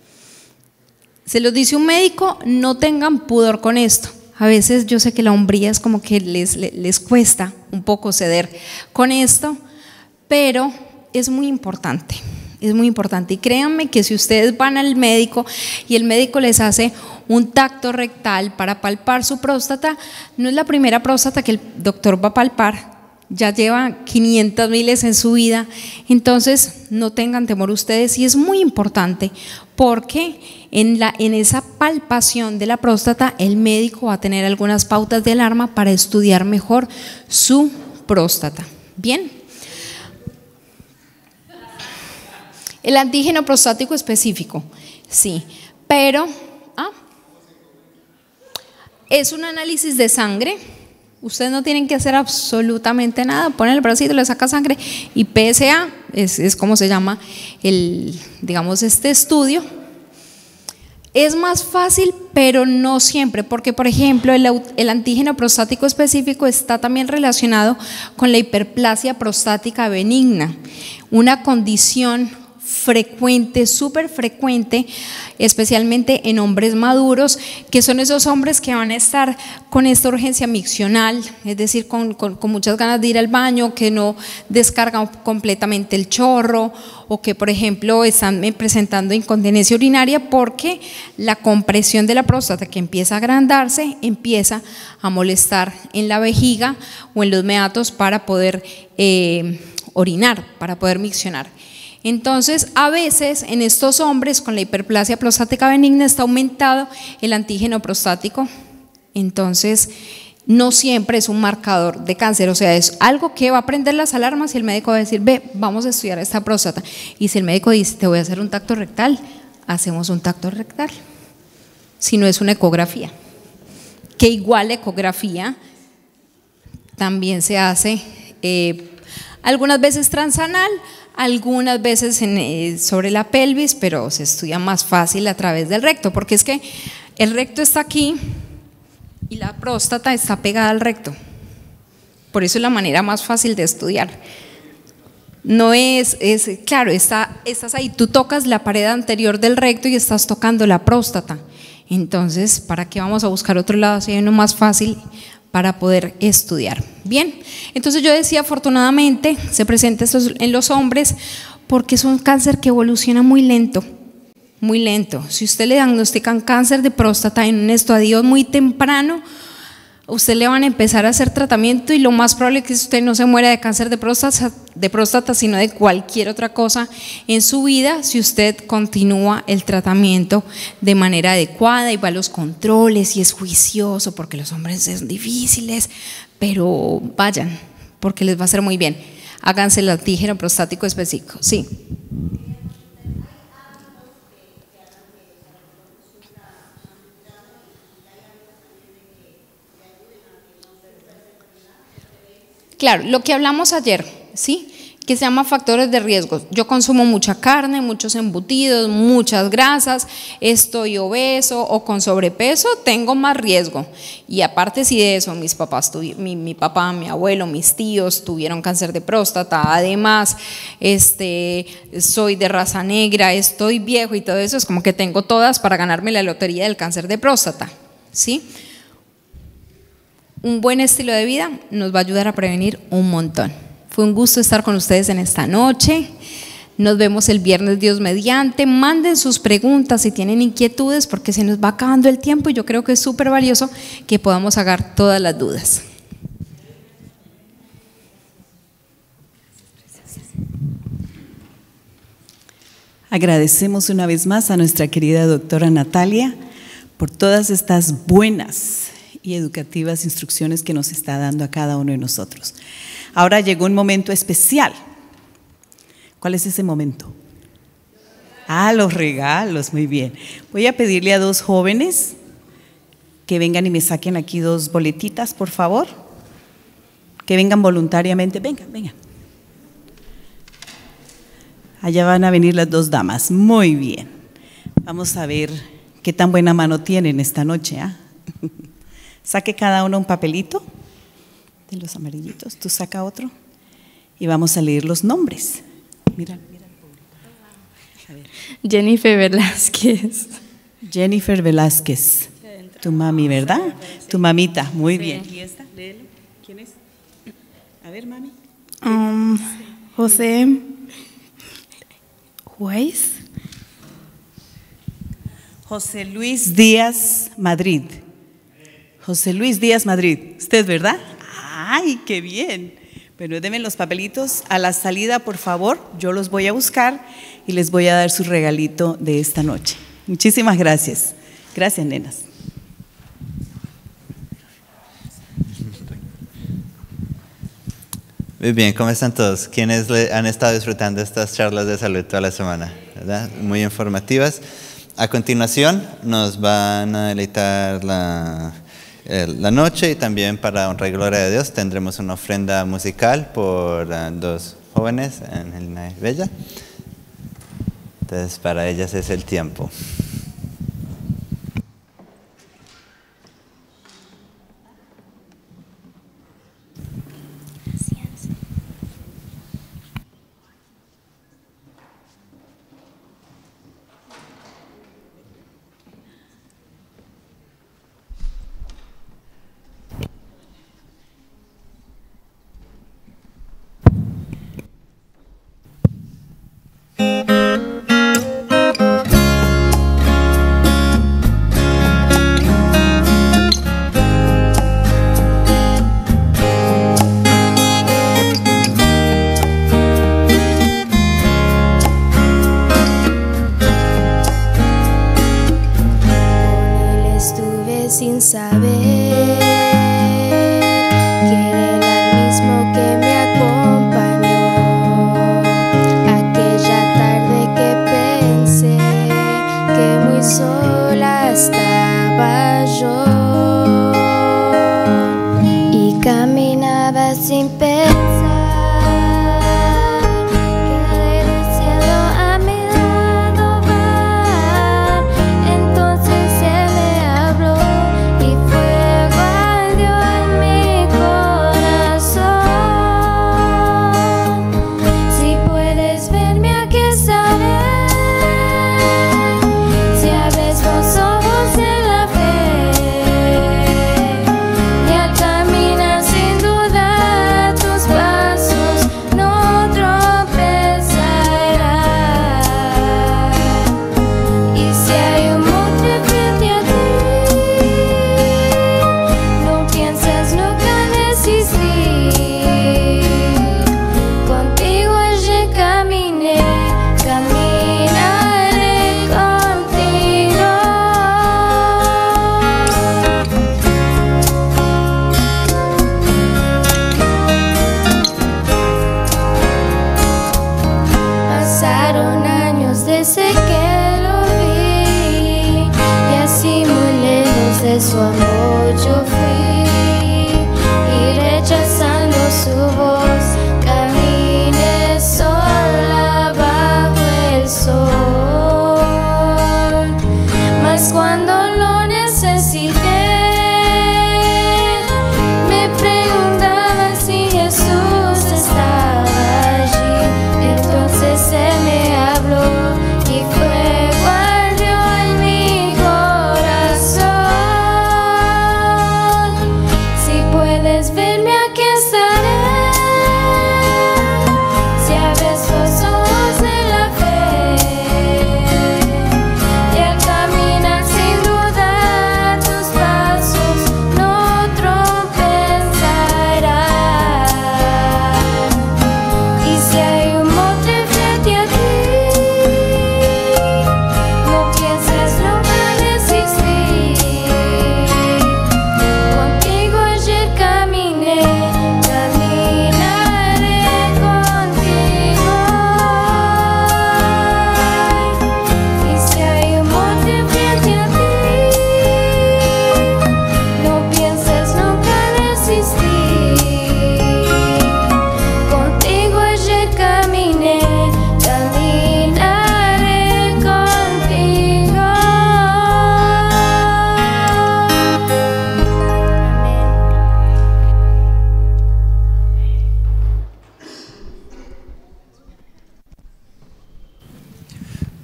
Speaker 3: Se los dice un médico, no tengan pudor con esto. A veces yo sé que la hombría es como que les, les, les cuesta un poco ceder con esto, pero es muy importante, es muy importante. Y créanme que si ustedes van al médico y el médico les hace un tacto rectal para palpar su próstata, no es la primera próstata que el doctor va a palpar, ya lleva quinientas miles en su vida. Entonces no tengan temor ustedes, y es muy importante porque en, la, en esa palpación de la próstata el médico va a tener algunas pautas de alarma para estudiar mejor su próstata. Bien. El antígeno prostático específico, sí, pero ¿ah? es un análisis de sangre. Ustedes no tienen que hacer absolutamente nada, ponen el bracito, le saca sangre y P S A es, es como se llama el, digamos, este estudio. Es más fácil, pero no siempre, porque por ejemplo el, el antígeno prostático específico está también relacionado con la hiperplasia prostática benigna, una condición frecuente, súper frecuente, especialmente en hombres maduros, que son esos hombres que van a estar con esta urgencia miccional, es decir, con, con, con muchas ganas de ir al baño, que no descargan completamente el chorro, o que por ejemplo están presentando incontinencia urinaria porque la compresión de la próstata, que empieza a agrandarse, empieza a molestar en la vejiga o en los meatos para poder eh, orinar, para poder miccionar. Entonces, a veces en estos hombres con la hiperplasia prostática benigna está aumentado el antígeno prostático, entonces no siempre es un marcador de cáncer, o sea, es algo que va a prender las alarmas y el médico va a decir, ve, vamos a estudiar esta próstata, y si el médico dice, te voy a hacer un tacto rectal, hacemos un tacto rectal, si no es una ecografía, que igual la ecografía también se hace eh, algunas veces transanal, algunas veces en, eh, sobre la pelvis, pero se estudia más fácil a través del recto, porque es que el recto está aquí y la próstata está pegada al recto, por eso es la manera más fácil de estudiar. No es, es claro, está, estás ahí, tú tocas la pared anterior del recto y estás tocando la próstata, entonces ¿para qué vamos a buscar otro lado si hay uno más fácil para poder estudiar? Bien, entonces yo decía, afortunadamente se presenta esto en los hombres porque es un cáncer que evoluciona muy lento, muy lento. Si usted le diagnostican cáncer de próstata en un estadio muy temprano, usted le van a empezar a hacer tratamiento y lo más probable es que usted no se muera de cáncer de próstata, de próstata, sino de cualquier otra cosa en su vida si usted continúa el tratamiento de manera adecuada y va a los controles y es juicioso, porque los hombres son difíciles, pero vayan, porque les va a hacer muy bien. Háganse el antígeno prostático específico, sí. Claro, lo que hablamos ayer, ¿sí? Que se llama factores de riesgo. Yo consumo mucha carne, muchos embutidos, muchas grasas, estoy obeso o con sobrepeso, tengo más riesgo. Y aparte si de eso, mis papás, mi, mi papá, mi abuelo, mis tíos tuvieron cáncer de próstata, además este, soy de raza negra, estoy viejo y todo eso, es como que tengo todas para ganarme la lotería del cáncer de próstata, ¿sí? Un buen estilo de vida nos va a ayudar a prevenir un montón. Fue un gusto estar con ustedes en esta noche. Nos vemos el viernes, Dios mediante. Manden sus preguntas si tienen inquietudes, porque se nos va acabando el tiempo y yo creo que es súper valioso que podamos sacar todas las dudas.
Speaker 4: Agradecemos una vez más a nuestra querida doctora Natalia por todas estas buenas y educativas instrucciones que nos está dando a cada uno de nosotros. Ahora llegó un momento especial. ¿Cuál es ese momento? Ah, los regalos, muy bien. Voy a pedirle a dos jóvenes que vengan y me saquen aquí dos boletitas, por favor. Que vengan voluntariamente, vengan, vengan. Allá van a venir las dos damas, muy bien. Vamos a ver qué tan buena mano tienen esta noche, ¿ah? ¿eh? Saque cada uno un papelito de los amarillitos, tú saca otro y vamos a leer los nombres. Mira, mira. A ver.
Speaker 5: Jennifer Velázquez.
Speaker 4: Jennifer Velázquez, tu mami, ¿verdad? Tu mamita, muy bien. ¿Y esta? Léelo. ¿Quién es? A ver, mami.
Speaker 5: Um, José Juárez.
Speaker 4: José Luis Díaz Madrid. José Luis Díaz Madrid, ¿usted verdad? ¡Ay, qué bien! Bueno, denme los papelitos a la salida, por favor, yo los voy a buscar y les voy a dar su regalito de esta noche. Muchísimas gracias. Gracias, nenas.
Speaker 2: Muy bien, ¿cómo están todos? ¿Quiénes han estado disfrutando estas charlas de salud toda la semana? ¿Verdad? Muy informativas. A continuación nos van a deleitar la... la noche y también para honrar y gloria de Dios tendremos una ofrenda musical por uh, dos jóvenes, Angelina y Bella. Entonces para ellas es el tiempo.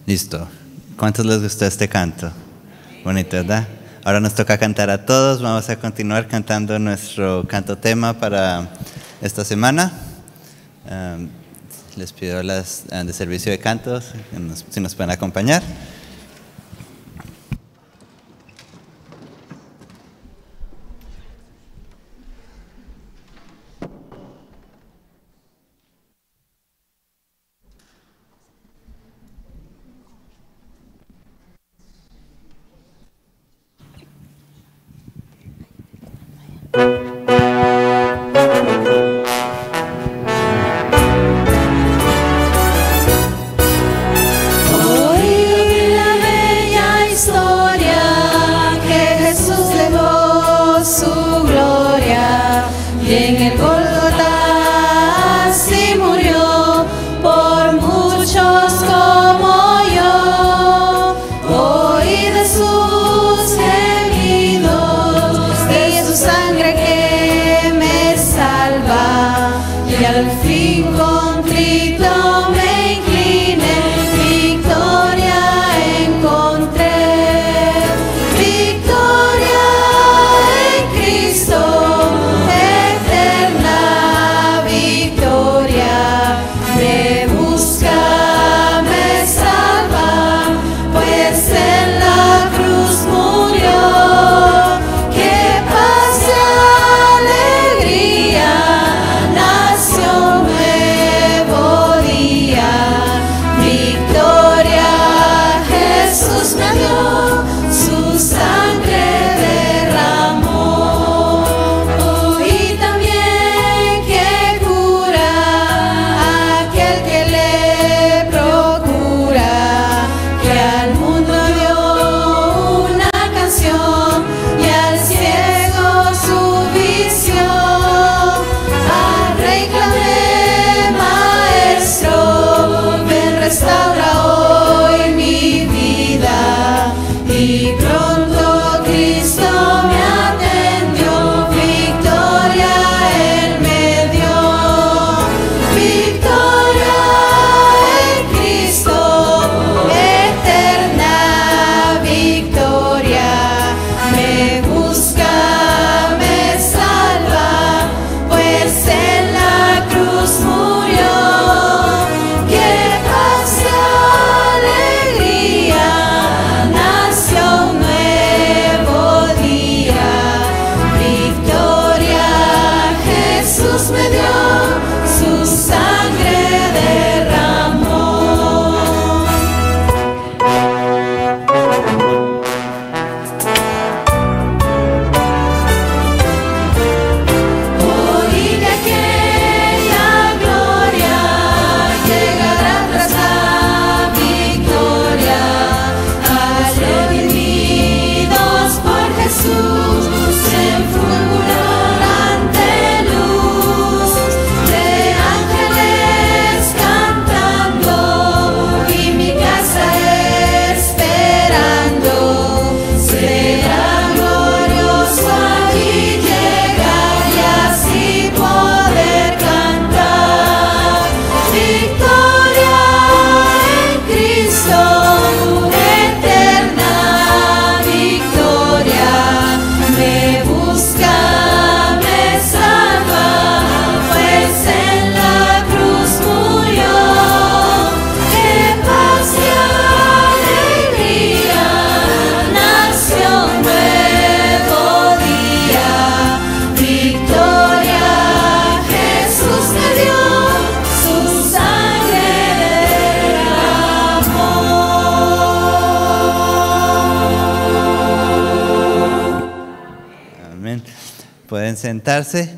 Speaker 2: Listo. ¿Cuántos les gustó este canto? Bonito, ¿verdad? Ahora nos toca cantar a todos. Vamos a continuar cantando nuestro canto tema para esta semana. Um, les pido a las uh, de servicio de cantos nos, si nos pueden acompañar. Pueden sentarse.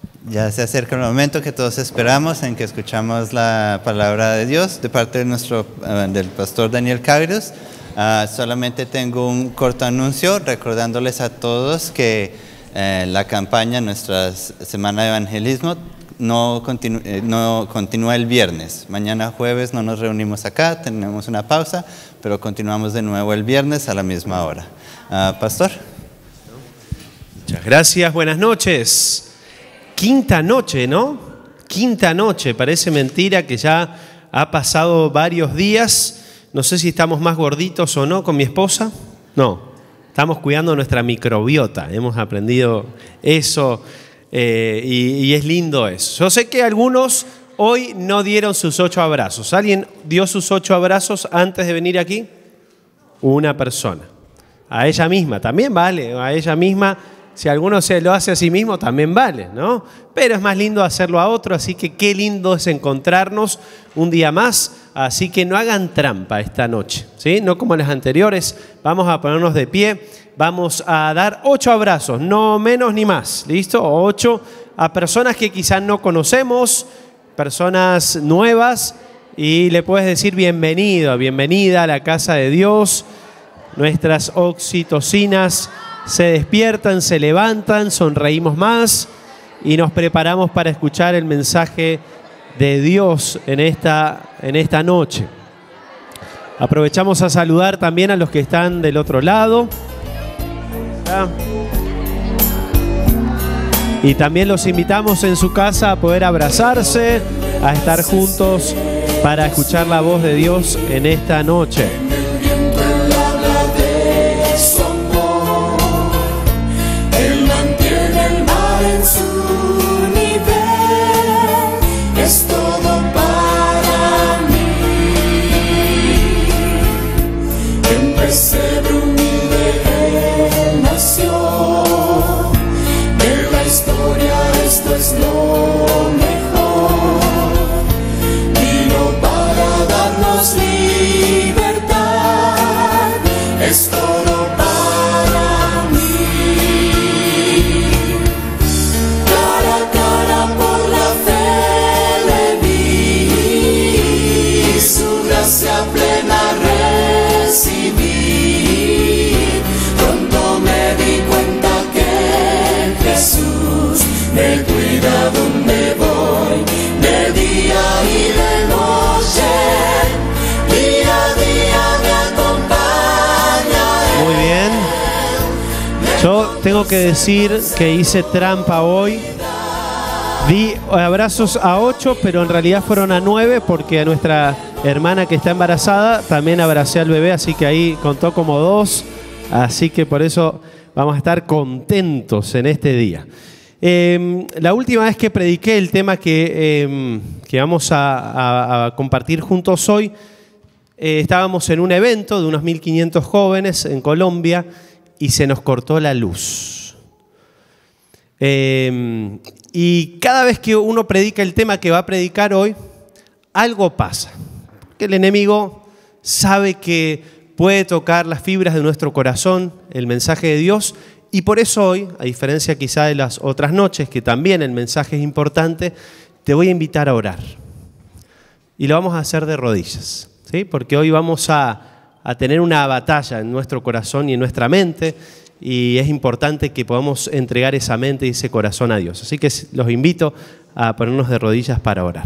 Speaker 2: Ya se acerca el momento que todos esperamos en que escuchamos la palabra de Dios de parte de nuestro, uh, del pastor Daniel Cayrus. Uh, solamente tengo un corto anuncio recordándoles a todos que uh, la campaña, nuestra Semana de Evangelismo, no, continu eh, no continúa el viernes. Mañana jueves no nos reunimos acá, tenemos una pausa, pero continuamos de nuevo el viernes a la misma hora. Uh, pastor.
Speaker 6: Muchas gracias, buenas noches. Quinta noche, ¿no? Quinta noche, parece mentira que ya ha pasado varios días, No sé si estamos más gorditos o no con mi esposa. No, estamos cuidando nuestra microbiota. Hemos aprendido eso eh, y, y es lindo eso. Yo sé que algunos hoy no dieron sus ocho abrazos. ¿Alguien dio sus ocho abrazos antes de venir aquí? Una persona. A ella misma también vale, a ella misma. Si alguno se lo hace a sí mismo, también vale, ¿no? Pero es más lindo hacerlo a otro, así que qué lindo es encontrarnos un día más. Así que no hagan trampa esta noche, ¿sí? No como las anteriores. Vamos a ponernos de pie, vamos a dar ocho abrazos, no menos ni más, ¿listo? Ocho a personas que quizás no conocemos, personas nuevas, y le puedes decir bienvenido, bienvenida a la casa de Dios. Nuestras oxitocinas se despiertan, se levantan, sonreímos más y nos preparamos para escuchar el mensaje de Dios en esta, en esta noche. Aprovechamos a saludar también a los que están del otro lado. ¿Ah? Y también los invitamos en su casa a poder abrazarse, a estar juntos para escuchar la voz de Dios en esta noche.
Speaker 7: Es todo para mí. En pesebre humilde Él nació. De la historia esto es lo mejor. Vino para darnos libertad. Es todo para mí. Cara a cara por la fe. Su gracia plena recibí. Pronto me di cuenta que Jesús me cuida donde voy, de día y de noche, día a día me acompaña.
Speaker 6: Muy bien. Yo tengo que decir que hice trampa hoy. Di abrazos a ocho, pero en realidad fueron a nueve porque a nuestra hermana que está embarazada también abracé al bebé, así que ahí contó como dos. Así que por eso vamos a estar contentos en este día. Eh, la última vez que prediqué el tema que, eh, que vamos a, a, a compartir juntos hoy, eh, estábamos en un evento de unos mil quinientos jóvenes en Colombia y se nos cortó la luz. Eh, y cada vez que uno predica el tema que va a predicar hoy, algo pasa. Porque el enemigo sabe que puede tocar las fibras de nuestro corazón, el mensaje de Dios, y por eso hoy, a diferencia quizá de las otras noches, que también el mensaje es importante, te voy a invitar a orar. Y lo vamos a hacer de rodillas, ¿sí? Porque hoy vamos a, a tener una batalla en nuestro corazón y en nuestra mente, y es importante que podamos entregar esa mente y ese corazón a Dios. Así que los invito a ponernos de rodillas para orar.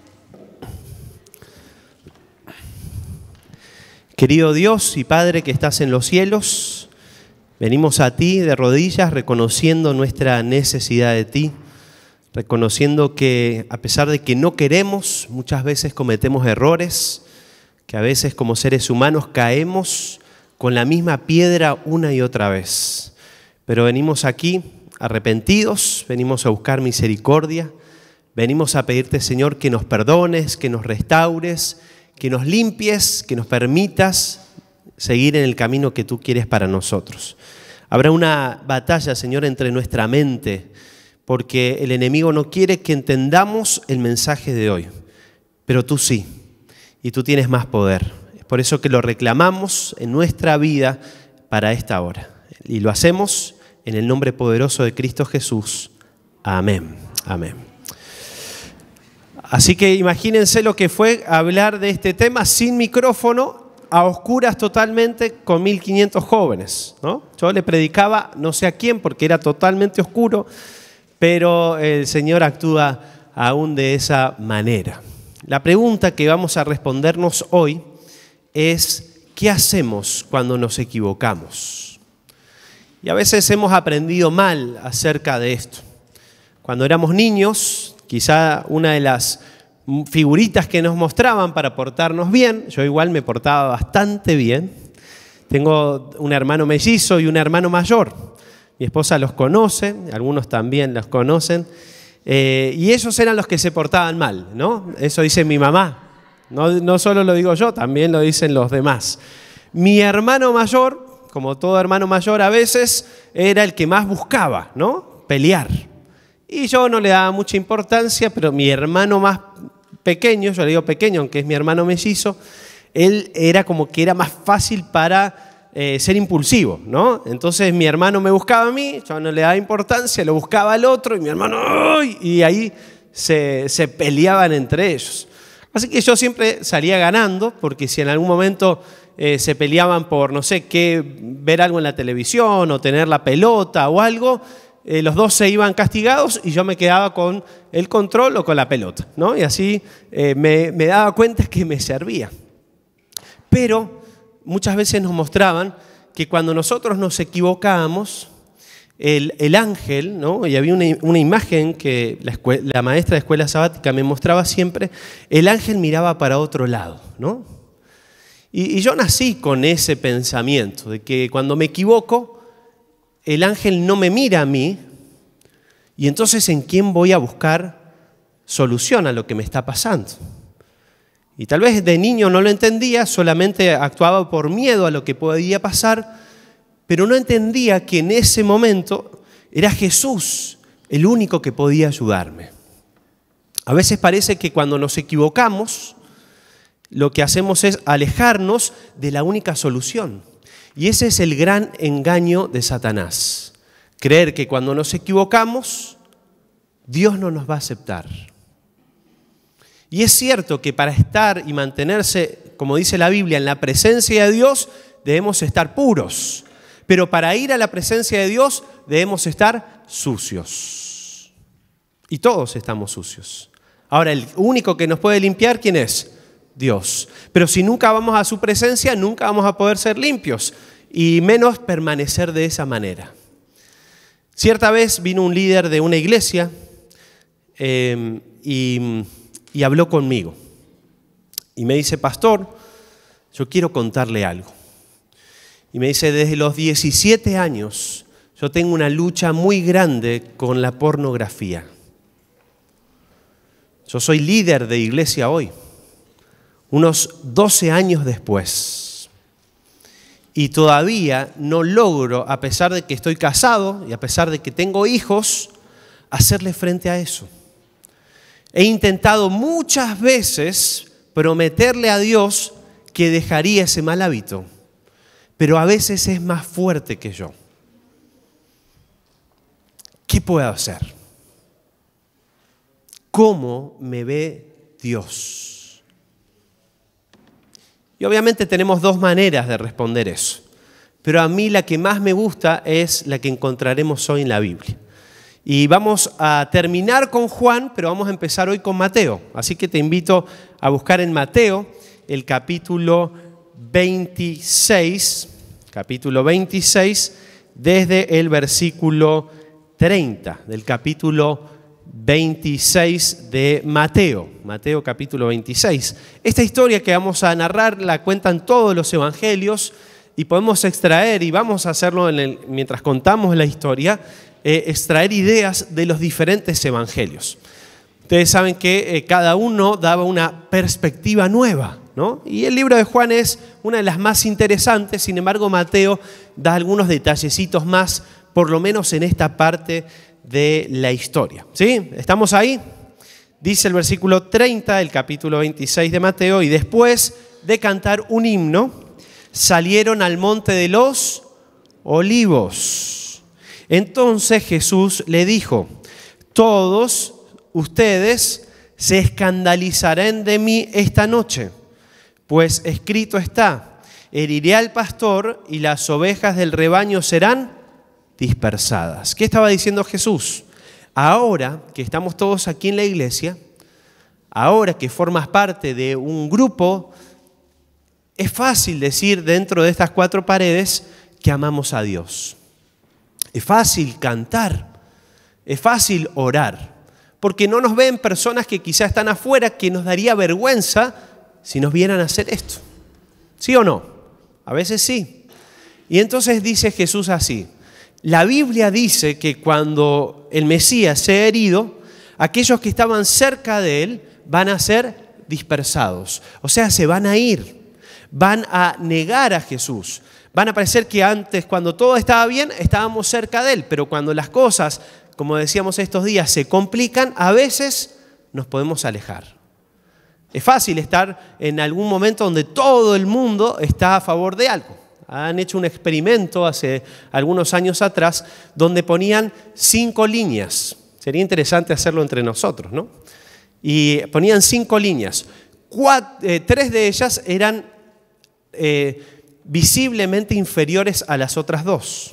Speaker 6: Querido Dios y Padre que estás en los cielos, venimos a ti de rodillas reconociendo nuestra necesidad de ti, reconociendo que a pesar de que no queremos, muchas veces cometemos errores, que a veces como seres humanos caemos con la misma piedra una y otra vez. Pero venimos aquí arrepentidos, venimos a buscar misericordia, venimos a pedirte, Señor, que nos perdones, que nos restaures, que nos limpies, que nos permitas seguir en el camino que tú quieres para nosotros. Habrá una batalla, Señor, entre nuestra mente, porque el enemigo no quiere que entendamos el mensaje de hoy, pero tú sí, y tú tienes más poder. Por eso que lo reclamamos en nuestra vida para esta hora. Y lo hacemos en el nombre poderoso de Cristo Jesús. Amén. Amén. Así que imagínense lo que fue hablar de este tema sin micrófono, a oscuras totalmente, con mil quinientos jóvenes, ¿no? Yo le predicaba no sé a quién porque era totalmente oscuro, pero el Señor actúa aún de esa manera. La pregunta que vamos a respondernos hoy es, ¿qué hacemos cuando nos equivocamos? Y a veces hemos aprendido mal acerca de esto. Cuando éramos niños, quizá una de las figuritas que nos mostraban para portarnos bien. Yo igual me portaba bastante bien. Tengo un hermano mellizo y un hermano mayor. Mi esposa los conoce, algunos también los conocen. Eh, y ellos eran los que se portaban mal, ¿no? Eso dice mi mamá. No, no solo lo digo yo, también lo dicen los demás. Mi hermano mayor, como todo hermano mayor a veces, era el que más buscaba, ¿no? Pelear. Y yo no le daba mucha importancia, pero mi hermano más pequeño, yo le digo pequeño, aunque es mi hermano mellizo, él era como que era más fácil para eh, ser impulsivo, ¿no? Entonces mi hermano me buscaba a mí, yo no le daba importancia, lo buscaba al otro y mi hermano, ¡ay! Y ahí se, se peleaban entre ellos. Así que yo siempre salía ganando, porque si en algún momento eh, se peleaban por, no sé qué, ver algo en la televisión o tener la pelota o algo, eh, los dos se iban castigados y yo me quedaba con el control o con la pelota, ¿no? Y así eh, me, me daba cuenta que me servía. Pero muchas veces nos mostraban que cuando nosotros nos equivocábamos, el, el ángel, ¿no? Y había una, una imagen que la, escuela, la maestra de escuela sabática me mostraba siempre, el ángel miraba para otro lado, ¿no? Y, y yo nací con ese pensamiento de que cuando me equivoco, el ángel no me mira a mí y entonces ¿en quién voy a buscar solución a lo que me está pasando? Y tal vez de niño no lo entendía, solamente actuaba por miedo a lo que podía pasar, pero no entendía que en ese momento era Jesús el único que podía ayudarme. A veces parece que cuando nos equivocamos, lo que hacemos es alejarnos de la única solución. Y ese es el gran engaño de Satanás. Creer que cuando nos equivocamos, Dios no nos va a aceptar. Y es cierto que para estar y mantenerse, como dice la Biblia, en la presencia de Dios, debemos estar puros. Pero para ir a la presencia de Dios, debemos estar sucios. Y todos estamos sucios. Ahora, el único que nos puede limpiar, ¿quién es? Dios. Pero si nunca vamos a su presencia, nunca vamos a poder ser limpios. Y menos permanecer de esa manera. Cierta vez vino un líder de una iglesia eh, y... Y habló conmigo y me dice, pastor, yo quiero contarle algo. Y me dice, desde los diecisiete años yo tengo una lucha muy grande con la pornografía. Yo soy líder de iglesia hoy, unos doce años después. Y todavía no logro, a pesar de que estoy casado y a pesar de que tengo hijos, hacerle frente a eso. He intentado muchas veces prometerle a Dios que dejaría ese mal hábito, pero a veces es más fuerte que yo. ¿Qué puedo hacer? ¿Cómo me ve Dios? Y obviamente tenemos dos maneras de responder eso, pero a mí la que más me gusta es la que encontraremos hoy en la Biblia. Y vamos a terminar con Juan, pero vamos a empezar hoy con Mateo. Así que te invito a buscar en Mateo el capítulo veintiséis, capítulo veintiséis, desde el versículo treinta, del capítulo veintiséis de Mateo. Mateo capítulo veintiséis. Esta historia que vamos a narrar la cuentan todos los evangelios y podemos extraer, y vamos a hacerlo en el, mientras contamos la historia, Eh, extraer ideas de los diferentes evangelios. Ustedes saben que eh, cada uno daba una perspectiva nueva, ¿no? Y el libro de Juan es una de las más interesantes, sin embargo Mateo da algunos detallecitos más, por lo menos en esta parte de la historia. ¿Sí? ¿Estamos ahí? Dice el versículo treinta del capítulo veintiséis de Mateo, y después de cantar un himno, salieron al monte de los Olivos. Entonces Jesús le dijo, todos ustedes se escandalizarán de mí esta noche, pues escrito está, heriré al pastor y las ovejas del rebaño serán dispersadas. ¿Qué estaba diciendo Jesús? Ahora que estamos todos aquí en la iglesia, ahora que formas parte de un grupo, es fácil decir dentro de estas cuatro paredes que amamos a Dios. Es fácil cantar, es fácil orar, porque no nos ven personas que quizá están afuera, que nos daría vergüenza si nos vieran hacer esto. ¿Sí o no? A veces sí. Y entonces dice Jesús así: la Biblia dice que cuando el Mesías sea herido, aquellos que estaban cerca de él van a ser dispersados. O sea, se van a ir, van a negar a Jesús. Van a parecer que antes, cuando todo estaba bien, estábamos cerca de él, pero cuando las cosas, como decíamos estos días, se complican, a veces nos podemos alejar. Es fácil estar en algún momento donde todo el mundo está a favor de algo. Han hecho un experimento hace algunos años atrás donde ponían cinco líneas. Sería interesante hacerlo entre nosotros, ¿no? Y ponían cinco líneas. Cuatro, eh, tres de ellas eran eh, visiblemente inferiores a las otras dos.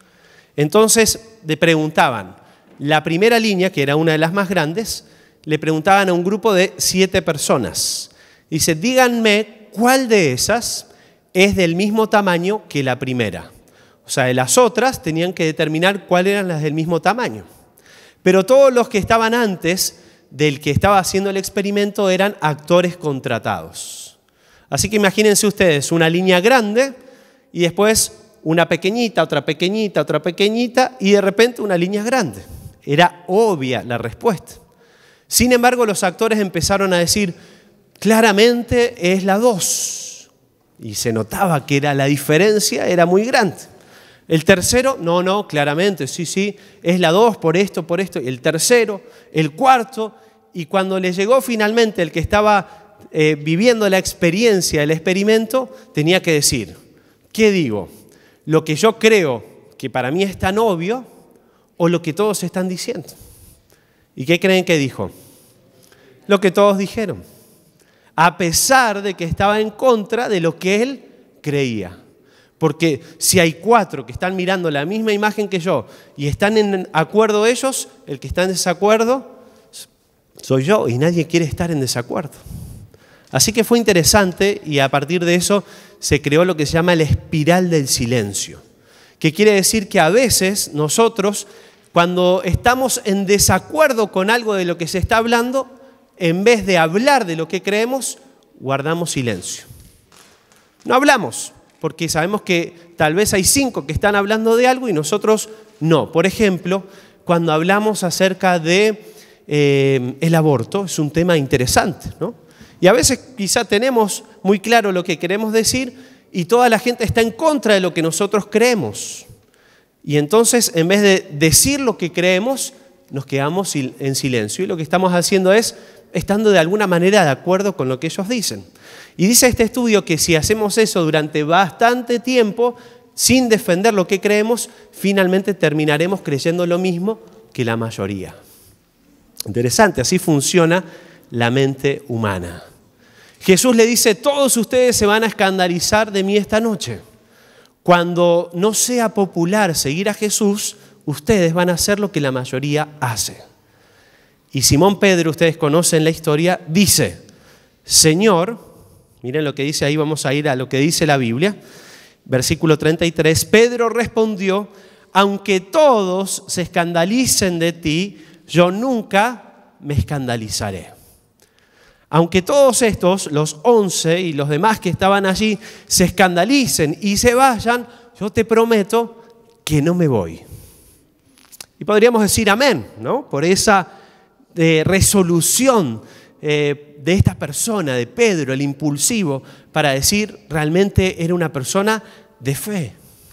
Speaker 6: Entonces le preguntaban, la primera línea, que era una de las más grandes, le preguntaban a un grupo de siete personas. Dice, díganme cuál de esas es del mismo tamaño que la primera. O sea, de las otras tenían que determinar cuáles eran las del mismo tamaño. Pero todos los que estaban antes del que estaba haciendo el experimento eran actores contratados. Así que imagínense ustedes una línea grande y después una pequeñita, otra pequeñita, otra pequeñita y de repente una línea grande. Era obvia la respuesta. Sin embargo, los actores empezaron a decir, claramente es la dos. Y se notaba que era la diferencia era muy grande. El tercero, no, no, claramente, sí, sí, es la dos por esto, por esto. El tercero, el cuarto, y cuando le llegó finalmente el que estaba eh, viviendo la experiencia, el experimento, tenía que decir, ¿qué digo? ¿Lo que yo creo que para mí es tan obvio o lo que todos están diciendo? ¿Y qué creen que dijo? Lo que todos dijeron, a pesar de que estaba en contra de lo que él creía. Porque si hay cuatro que están mirando la misma imagen que yo y están en acuerdo ellos, el que está en desacuerdo soy yo y nadie quiere estar en desacuerdo. Así que fue interesante y a partir de eso se creó lo que se llama la espiral del silencio, que quiere decir que a veces nosotros, cuando estamos en desacuerdo con algo de lo que se está hablando, en vez de hablar de lo que creemos, guardamos silencio. No hablamos. Porque sabemos que tal vez hay cinco que están hablando de algo y nosotros no. Por ejemplo, cuando hablamos acerca de eh, el aborto, es un tema interesante, ¿no? Y a veces quizá tenemos muy claro lo que queremos decir y toda la gente está en contra de lo que nosotros creemos. Y entonces, en vez de decir lo que creemos, nos quedamos en silencio. Y lo que estamos haciendo es estando de alguna manera de acuerdo con lo que ellos dicen. Y dice este estudio que si hacemos eso durante bastante tiempo, sin defender lo que creemos, finalmente terminaremos creyendo lo mismo que la mayoría. Interesante, así funciona la mente humana. Jesús le dice, todos ustedes se van a escandalizar de mí esta noche. Cuando no sea popular seguir a Jesús, ustedes van a hacer lo que la mayoría hace. Y Simón Pedro, ustedes conocen la historia, dice, Señor, miren lo que dice ahí, vamos a ir a lo que dice la Biblia, versículo treinta y tres, Pedro respondió, aunque todos se escandalicen de ti, yo nunca me escandalizaré. Aunque todos estos, los once y los demás que estaban allí, se escandalicen y se vayan, yo te prometo que no me voy. Y podríamos decir amén, ¿no? Por esa eh, resolución eh, de esta persona, de Pedro, el impulsivo, para decir realmente era una persona de fe.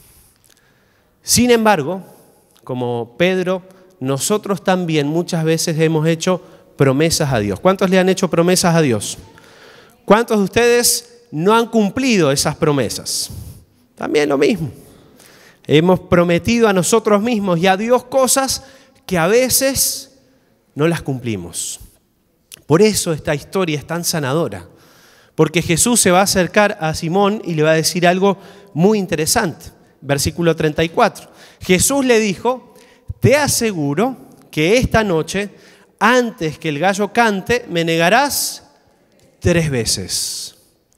Speaker 6: Sin embargo, como Pedro, nosotros también muchas veces hemos hecho promesas a Dios. ¿Cuántos le han hecho promesas a Dios? ¿Cuántos de ustedes no han cumplido esas promesas? También lo mismo. Hemos prometido a nosotros mismos y a Dios cosas que a veces no las cumplimos. Por eso esta historia es tan sanadora. Porque Jesús se va a acercar a Simón y le va a decir algo muy interesante. Versículo treinta y cuatro. Jesús le dijo, te aseguro que esta noche, antes que el gallo cante, me negarás tres veces.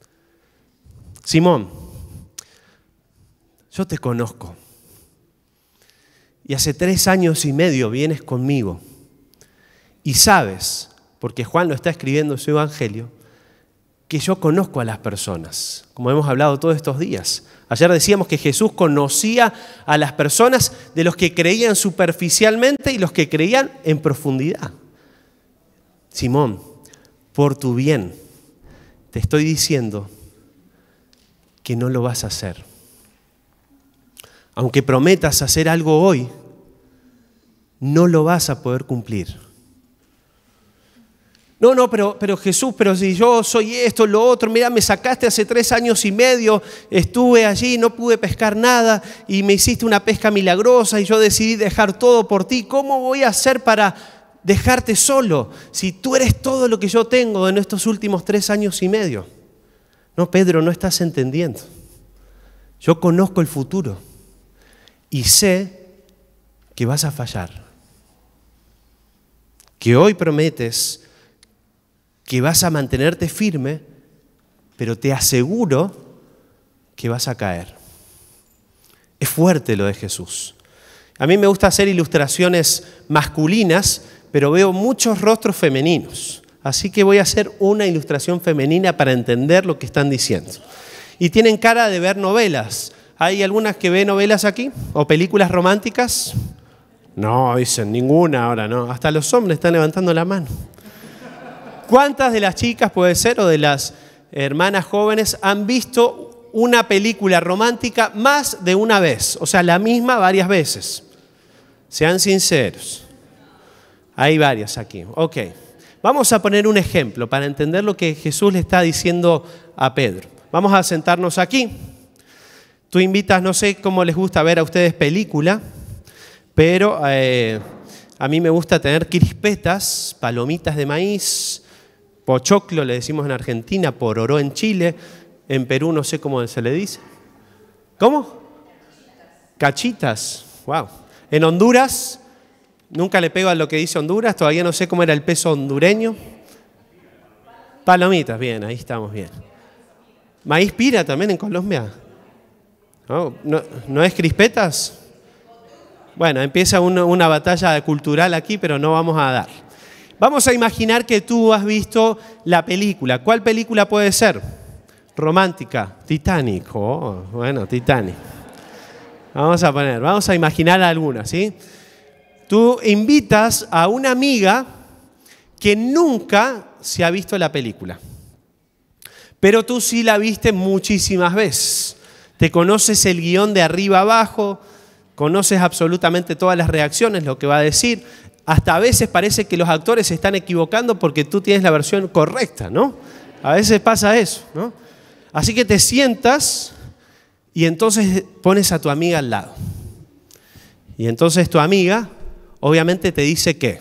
Speaker 6: Simón, yo te conozco. Y hace tres años y medio vienes conmigo. Y sabes, porque Juan lo está escribiendo en su evangelio, que yo conozco a las personas, como hemos hablado todos estos días. Ayer decíamos que Jesús conocía a las personas de los que creían superficialmente y los que creían en profundidad. Simón, por tu bien, te estoy diciendo que no lo vas a hacer. Aunque prometas hacer algo hoy, no lo vas a poder cumplir. No, no, pero, pero Jesús, pero si yo soy esto, lo otro, mira, me sacaste hace tres años y medio, estuve allí, no pude pescar nada y me hiciste una pesca milagrosa y yo decidí dejar todo por ti. ¿Cómo voy a hacer para dejarte solo si tú eres todo lo que yo tengo en estos últimos tres años y medio? No, Pedro, no estás entendiendo. Yo conozco el futuro y sé que vas a fallar. Que hoy prometes que vas a mantenerte firme, pero te aseguro que vas a caer. Es fuerte lo de Jesús. A mí me gusta hacer ilustraciones masculinas, pero veo muchos rostros femeninos. Así que voy a hacer una ilustración femenina para entender lo que están diciendo. Y tienen cara de ver novelas. ¿Hay algunas que ven novelas aquí? ¿O películas románticas? No, dicen ninguna ahora, no. Hasta los hombres están levantando la mano. ¿Cuántas de las chicas, puede ser, o de las hermanas jóvenes han visto una película romántica más de una vez? O sea, la misma varias veces. Sean sinceros. Hay varias aquí. Ok. Vamos a poner un ejemplo para entender lo que Jesús le está diciendo a Pedro. Vamos a sentarnos aquí. Tú invitas, no sé cómo les gusta ver a ustedes película, pero eh, a mí me gusta tener crispetas, palomitas de maíz, pochoclo, le decimos en Argentina, pororó en Chile, en Perú no sé cómo se le dice. ¿Cómo? Cachitas. Wow. En Honduras, nunca le pego a lo que dice Honduras, todavía no sé cómo era el peso hondureño. Palomitas, bien, ahí estamos bien. Maíz pira también en Colombia. ¿No, no, ¿no es crispetas? Bueno, empieza una, una batalla cultural aquí, pero no vamos a dar. Vamos a imaginar que tú has visto la película. ¿Cuál película puede ser? Romántica. Titanic. Oh, bueno, Titanic. Vamos a poner, vamos a imaginar alguna, ¿sí? Tú invitas a una amiga que nunca se ha visto la película, pero tú sí la viste muchísimas veces. Te conoces el guión de arriba abajo, conoces absolutamente todas las reacciones, lo que va a decir. Hasta a veces parece que los actores se están equivocando porque tú tienes la versión correcta, ¿no? A veces pasa eso, ¿no? Así que te sientas y entonces pones a tu amiga al lado. Y entonces tu amiga obviamente te dice que,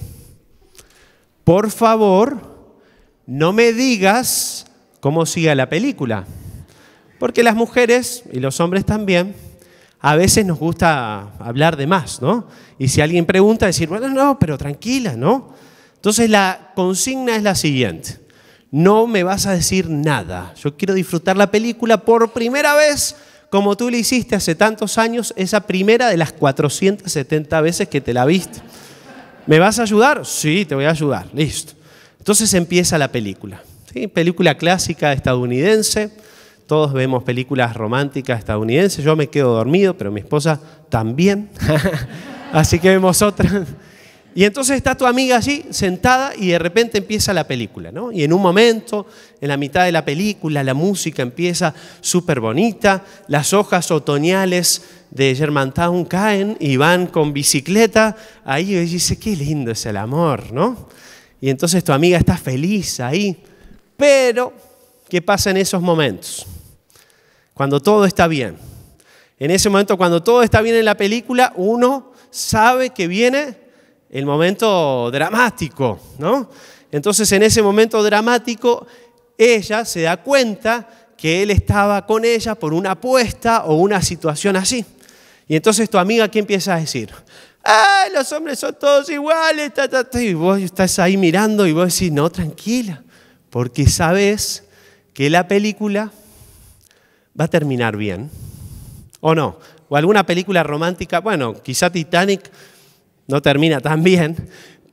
Speaker 6: por favor, no me digas cómo sigue la película. Porque las mujeres, y los hombres también, a veces nos gusta hablar de más, ¿no? Y si alguien pregunta, decir, bueno, no, pero tranquila, ¿no? Entonces la consigna es la siguiente. No me vas a decir nada. Yo quiero disfrutar la película por primera vez, como tú le hiciste hace tantos años, esa primera de las cuatrocientas setenta veces que te la viste. ¿Me vas a ayudar? Sí, te voy a ayudar. Listo. Entonces empieza la película. ¿Sí? Película clásica estadounidense. Todos vemos películas románticas estadounidenses. Yo me quedo dormido, pero mi esposa también. Así que vemos otra. Y entonces está tu amiga allí sentada y de repente empieza la película, ¿no? Y en un momento, en la mitad de la película, la música empieza súper bonita. Las hojas otoñales de Germantown caen y van con bicicleta. Ahí y dice, qué lindo es el amor, ¿no? Y entonces tu amiga está feliz ahí. Pero, ¿qué pasa en esos momentos? Cuando todo está bien. En ese momento, cuando todo está bien en la película, uno sabe que viene el momento dramático, ¿no? Entonces, en ese momento dramático, ella se da cuenta que él estaba con ella por una apuesta o una situación así. Y entonces tu amiga, ¿qué empieza a decir? ¡Ay, los hombres son todos iguales! Ta, ta, ta. Y vos estás ahí mirando y vos decís, no, tranquila, porque sabes que la película va a terminar bien, ¿o no? O alguna película romántica, bueno, quizá Titanic no termina tan bien,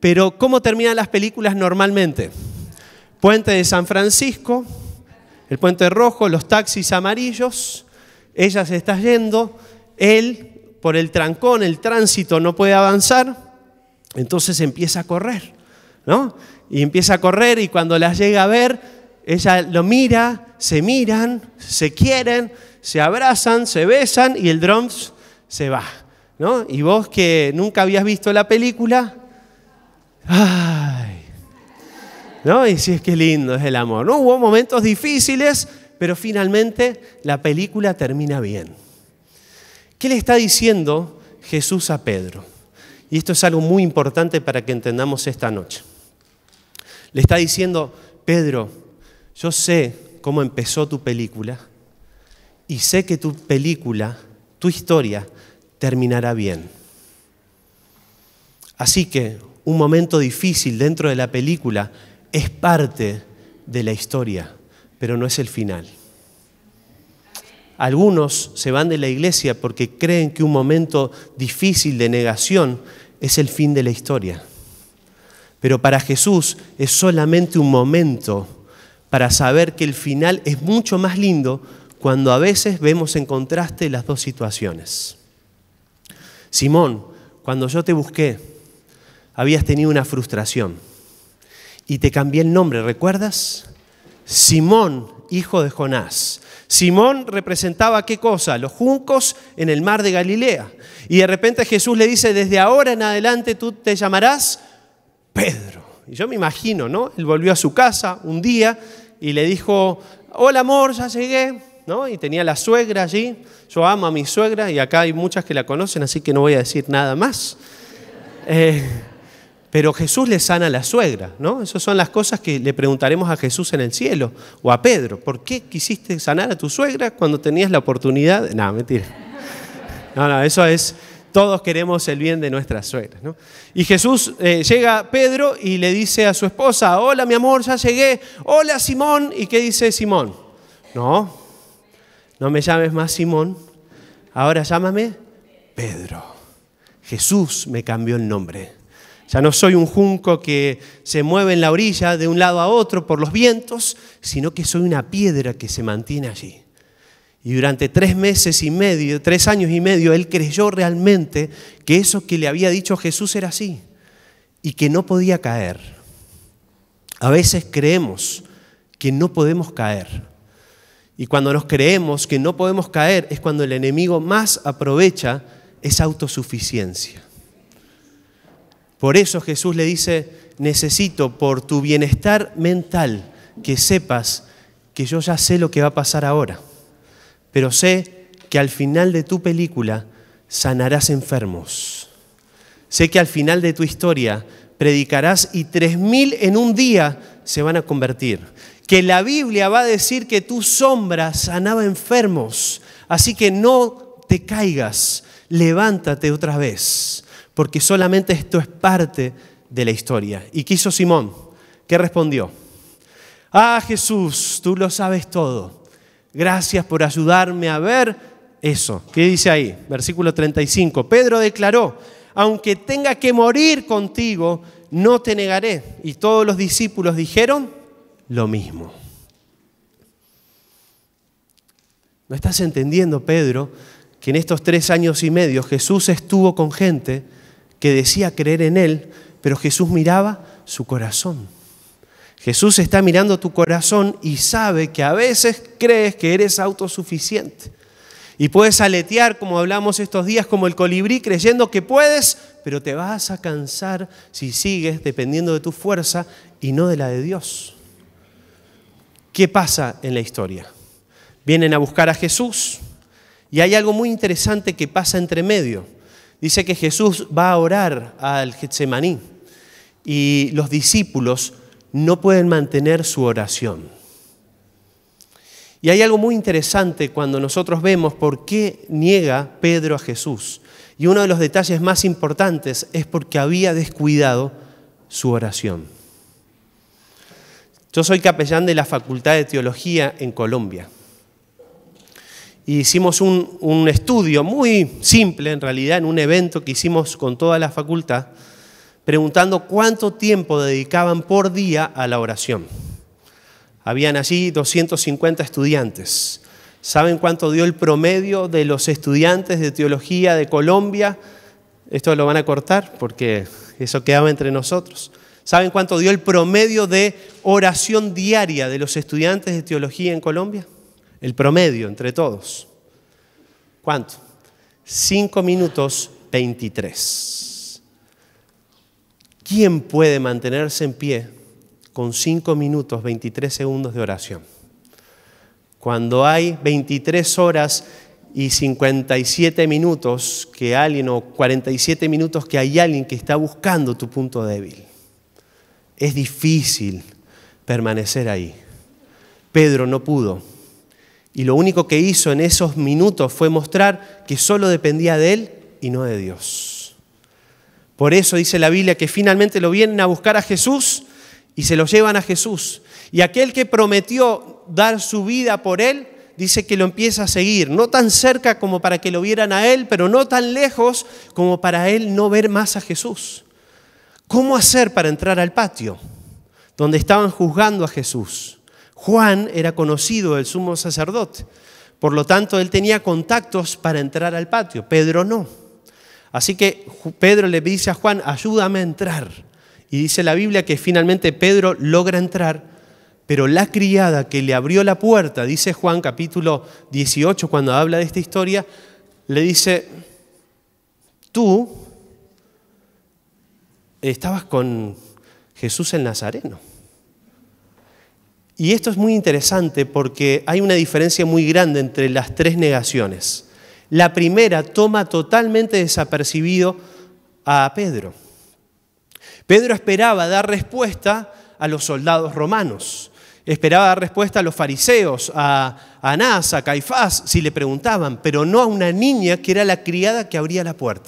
Speaker 6: Pero ¿cómo terminan las películas normalmente? Puente de San Francisco, el puente rojo, los taxis amarillos, ella se está yendo, él por el trancón, el tránsito no puede avanzar, entonces empieza a correr, ¿no? Y empieza a correr y cuando las llega a ver, ella lo mira, se miran, se quieren, se abrazan, se besan y el dron se va, ¿no? Y vos que nunca habías visto la película, ¡ay! ¿No? Y sí, es que lindo es el amor, ¿no? Hubo momentos difíciles, pero finalmente la película termina bien. ¿Qué le está diciendo Jesús a Pedro? Y esto es algo muy importante para que entendamos esta noche. Le está diciendo, Pedro, yo sé cómo empezó tu película y sé que tu película, tu historia, terminará bien. Así que un momento difícil dentro de la película es parte de la historia, pero no es el final. Algunos se van de la iglesia porque creen que un momento difícil de negación es el fin de la historia. Pero para Jesús es solamente un momento para saber que el final es mucho más lindo cuando a veces vemos en contraste las dos situaciones. Simón, cuando yo te busqué, habías tenido una frustración y te cambié el nombre, ¿recuerdas? Simón, hijo de Jonás. Simón representaba ¿qué cosa? Los juncos en el mar de Galilea. Y de repente Jesús le dice, desde ahora en adelante tú te llamarás Pedro. Y yo me imagino, ¿no? Él volvió a su casa un día y le dijo, hola amor, ya llegué, ¿no? Y tenía la suegra allí. Yo amo a mi suegra y acá hay muchas que la conocen, así que no voy a decir nada más. Eh, pero Jesús le sana a la suegra, ¿no? Esas son las cosas que le preguntaremos a Jesús en el cielo o a Pedro. ¿Por qué quisiste sanar a tu suegra cuando tenías la oportunidad? No, mentira. No, no, eso es, todos queremos el bien de nuestras suegras, ¿no? Y Jesús, eh, llega Pedro y le dice a su esposa, hola mi amor, ya llegué, hola Simón. ¿Y qué dice Simón? No, no me llames más Simón, ahora llámame Pedro. Jesús me cambió el nombre. Ya no soy un junco que se mueve en la orilla de un lado a otro por los vientos, sino que soy una piedra que se mantiene allí. Y durante tres meses y medio, tres años y medio, él creyó realmente que eso que le había dicho Jesús era así y que no podía caer. A veces creemos que no podemos caer. Y cuando nos creemos que no podemos caer es cuando el enemigo más aprovecha esa autosuficiencia. Por eso Jesús le dice, necesito por tu bienestar mental que sepas que yo ya sé lo que va a pasar ahora. Pero sé que al final de tu película sanarás enfermos. Sé que al final de tu historia predicarás y tres mil en un día se van a convertir. Que la Biblia va a decir que tu sombra sanaba enfermos. Así que no te caigas, levántate otra vez. Porque solamente esto es parte de la historia. ¿Y qué hizo Simón? ¿Qué respondió? Ah, Jesús, tú lo sabes todo. Gracias por ayudarme a ver eso. ¿Qué dice ahí? Versículo treinta y cinco. Pedro declaró, aunque tenga que morir contigo, no te negaré. Y todos los discípulos dijeron lo mismo. ¿No estás entendiendo, Pedro, que en estos tres años y medio Jesús estuvo con gente que decía creer en Él, pero Jesús miraba su corazón? Jesús está mirando tu corazón y sabe que a veces crees que eres autosuficiente. Y puedes aletear, como hablamos estos días, como el colibrí, creyendo que puedes, pero te vas a cansar si sigues dependiendo de tu fuerza y no de la de Dios. ¿Qué pasa en la historia? Vienen a buscar a Jesús y hay algo muy interesante que pasa entre medio. Dice que Jesús va a orar al Getsemaní y los discípulos no pueden mantener su oración. Y hay algo muy interesante cuando nosotros vemos por qué niega Pedro a Jesús. Y uno de los detalles más importantes es porque había descuidado su oración. Yo soy capellán de la Facultad de Teología en Colombia. Y hicimos un, un estudio muy simple, en realidad, en un evento que hicimos con toda la facultad, preguntando cuánto tiempo dedicaban por día a la oración. Habían allí doscientos cincuenta estudiantes. ¿Saben cuánto dio el promedio de los estudiantes de teología de Colombia? Esto lo van a cortar porque eso quedaba entre nosotros. ¿Saben cuánto dio el promedio de oración diaria de los estudiantes de teología en Colombia? El promedio entre todos. ¿Cuánto? cinco minutos veintitrés. ¿Quién puede mantenerse en pie con cinco minutos veintitrés segundos de oración? Cuando hay veintitrés horas y cincuenta y siete minutos que alguien, o cuarenta y siete minutos que hay alguien que está buscando tu punto débil. Es difícil permanecer ahí. Pedro no pudo. Y lo único que hizo en esos minutos fue mostrar que solo dependía de él y no de Dios. Por eso dice la Biblia que finalmente lo vienen a buscar a Jesús y se lo llevan a Jesús. Y aquel que prometió dar su vida por él, dice que lo empieza a seguir. No tan cerca como para que lo vieran a él, pero no tan lejos como para él no ver más a Jesús. ¿Cómo hacer para entrar al patio donde estaban juzgando a Jesús? Juan era conocido del sumo sacerdote. Por lo tanto, él tenía contactos para entrar al patio. Pedro no. Así que Pedro le dice a Juan, ayúdame a entrar. Y dice la Biblia que finalmente Pedro logra entrar, pero la criada que le abrió la puerta, dice Juan capítulo dieciocho, cuando habla de esta historia, le dice, tú estabas con Jesús el Nazareno. Y esto es muy interesante porque hay una diferencia muy grande entre las tres negaciones. La primera toma totalmente desapercibido a Pedro. Pedro esperaba dar respuesta a los soldados romanos. Esperaba dar respuesta a los fariseos, a Anás, a Caifás, si le preguntaban, pero no a una niña que era la criada que abría la puerta.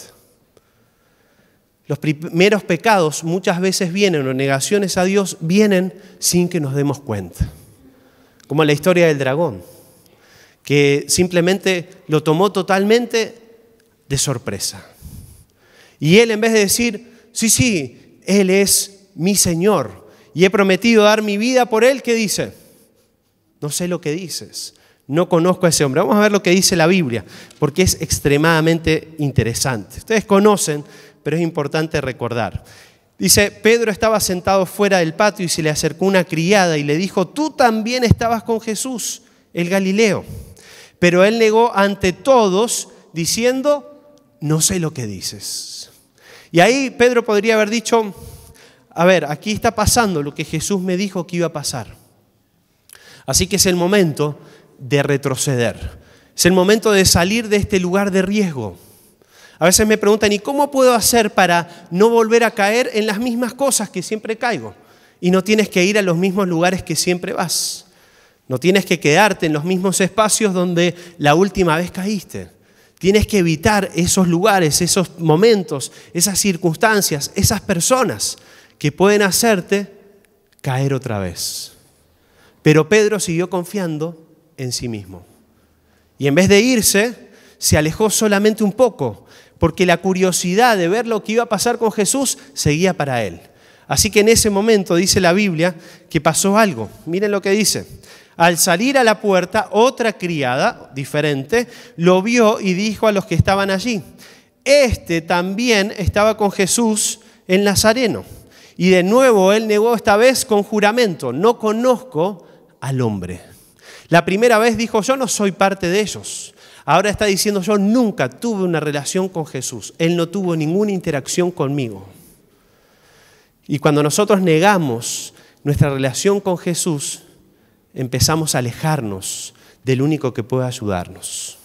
Speaker 6: Los primeros pecados muchas veces vienen, o negaciones a Dios, vienen sin que nos demos cuenta. Como la historia del dragón, que simplemente lo tomó totalmente de sorpresa. Y él, en vez de decir, sí, sí, Él es mi Señor y he prometido dar mi vida por Él, ¿qué dice? No sé lo que dices, no conozco a ese hombre. Vamos a ver lo que dice la Biblia, porque es extremadamente interesante. Ustedes conocen, pero es importante recordar. Dice, Pedro estaba sentado fuera del patio y se le acercó una criada y le dijo, tú también estabas con Jesús, el Galileo. Pero él negó ante todos diciendo, no sé lo que dices. Y ahí Pedro podría haber dicho, a ver, aquí está pasando lo que Jesús me dijo que iba a pasar. Así que es el momento de retroceder. Es el momento de salir de este lugar de riesgo. A veces me preguntan, ¿y cómo puedo hacer para no volver a caer en las mismas cosas que siempre caigo? Y no tienes que ir a los mismos lugares que siempre vas. No tienes que quedarte en los mismos espacios donde la última vez caíste. Tienes que evitar esos lugares, esos momentos, esas circunstancias, esas personas que pueden hacerte caer otra vez. Pero Pedro siguió confiando en sí mismo. Y en vez de irse, se alejó solamente un poco, porque la curiosidad de ver lo que iba a pasar con Jesús seguía para él. Así que en ese momento dice la Biblia que pasó algo. Miren lo que dice. Al salir a la puerta, otra criada diferente lo vio y dijo a los que estaban allí, este también estaba con Jesús el Nazareno. Y de nuevo él negó esta vez con juramento, no conozco al hombre. La primera vez dijo, yo no soy parte de ellos. Ahora está diciendo, yo nunca tuve una relación con Jesús. Él no tuvo ninguna interacción conmigo. Y cuando nosotros negamos nuestra relación con Jesús, empezamos a alejarnos del único que puede ayudarnos.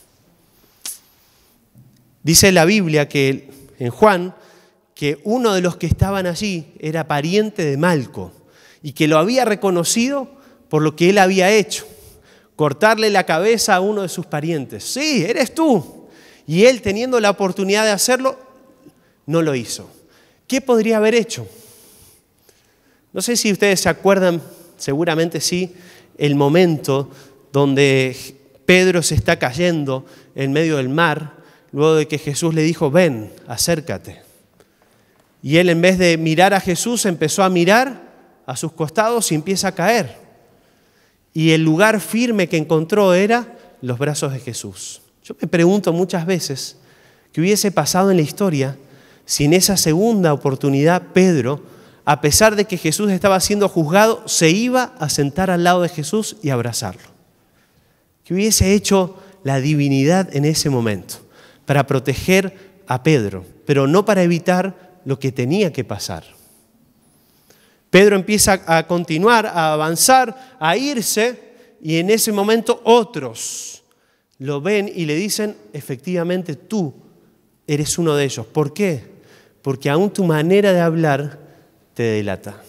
Speaker 6: Dice la Biblia que en Juan, que uno de los que estaban allí era pariente de Malco y que lo había reconocido por lo que él había hecho. Cortarle la cabeza a uno de sus parientes. Sí, eres tú. Y él, teniendo la oportunidad de hacerlo, no lo hizo. ¿Qué podría haber hecho? No sé si ustedes se acuerdan, seguramente sí, el momento donde Pedro se está cayendo en medio del mar, luego de que Jesús le dijo, ven, acércate. Y él, en vez de mirar a Jesús, empezó a mirar a sus costados y empieza a caer. Y el lugar firme que encontró era los brazos de Jesús. Yo me pregunto muchas veces qué hubiese pasado en la historia si en esa segunda oportunidad Pedro, a pesar de que Jesús estaba siendo juzgado, se iba a sentar al lado de Jesús y abrazarlo. ¿Qué hubiese hecho la divinidad en ese momento para proteger a Pedro, pero no para evitar lo que tenía que pasar? Pedro empieza a continuar, a avanzar, a irse, y en ese momento otros lo ven y le dicen, efectivamente tú eres uno de ellos. ¿Por qué? Porque aún tu manera de hablar te delata.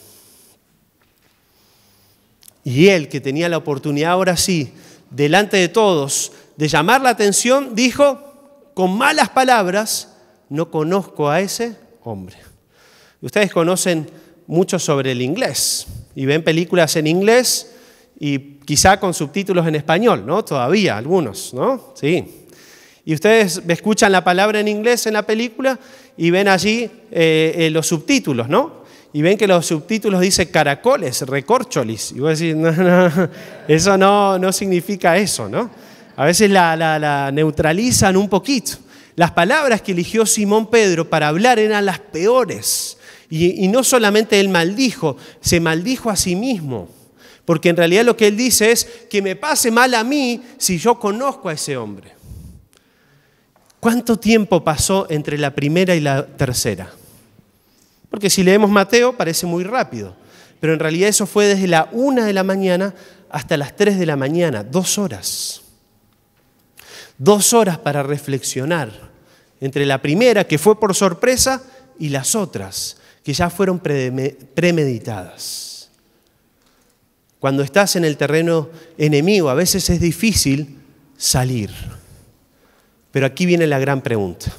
Speaker 6: Y él, que tenía la oportunidad ahora sí, delante de todos, de llamar la atención, dijo, con malas palabras, no conozco a ese hombre. Ustedes conocen mucho sobre el inglés y ven películas en inglés y quizá con subtítulos en español, ¿no? Todavía, algunos, ¿no? Sí. Y ustedes escuchan la palabra en inglés en la película y ven allí eh, eh, los subtítulos, ¿no? Y ven que los subtítulos dicen caracoles, recorcholis. Y vos decís, no, no, eso no, no significa eso, ¿no? A veces la, la, la neutralizan un poquito. Las palabras que eligió Simón Pedro para hablar eran las peores. Y, y no solamente él maldijo, se maldijo a sí mismo. Porque en realidad lo que él dice es que me pase mal a mí si yo conozco a ese hombre. ¿Cuánto tiempo pasó entre la primera y la tercera? Porque si leemos Mateo parece muy rápido, pero en realidad eso fue desde la una de la mañana hasta las tres de la mañana, dos horas. Dos horas para reflexionar entre la primera, que fue por sorpresa, y las otras, que ya fueron premeditadas. Cuando estás en el terreno enemigo, a veces es difícil salir. Pero aquí viene la gran pregunta.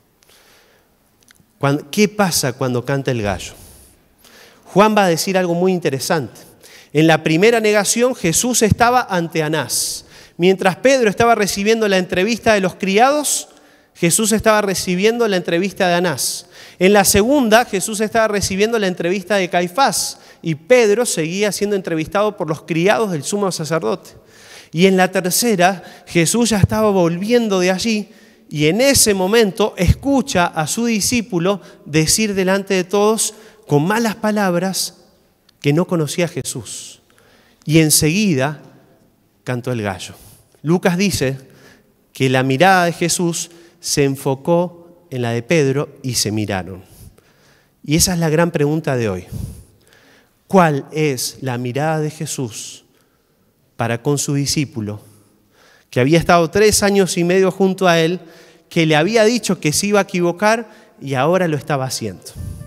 Speaker 6: ¿Qué pasa cuando canta el gallo? Juan va a decir algo muy interesante. En la primera negación, Jesús estaba ante Anás. Mientras Pedro estaba recibiendo la entrevista de los criados, Jesús estaba recibiendo la entrevista de Anás. En la segunda, Jesús estaba recibiendo la entrevista de Caifás y Pedro seguía siendo entrevistado por los criados del sumo sacerdote. Y en la tercera, Jesús ya estaba volviendo de allí y en ese momento escucha a su discípulo decir delante de todos con malas palabras que no conocía a Jesús. Y enseguida cantó el gallo. Lucas dice que la mirada de Jesús se enfocó en la de Pedro y se miraron. Y esa es la gran pregunta de hoy. ¿Cuál es la mirada de Jesús para con su discípulo, que había estado tres años y medio junto a él, que le había dicho que se iba a equivocar y ahora lo estaba haciendo?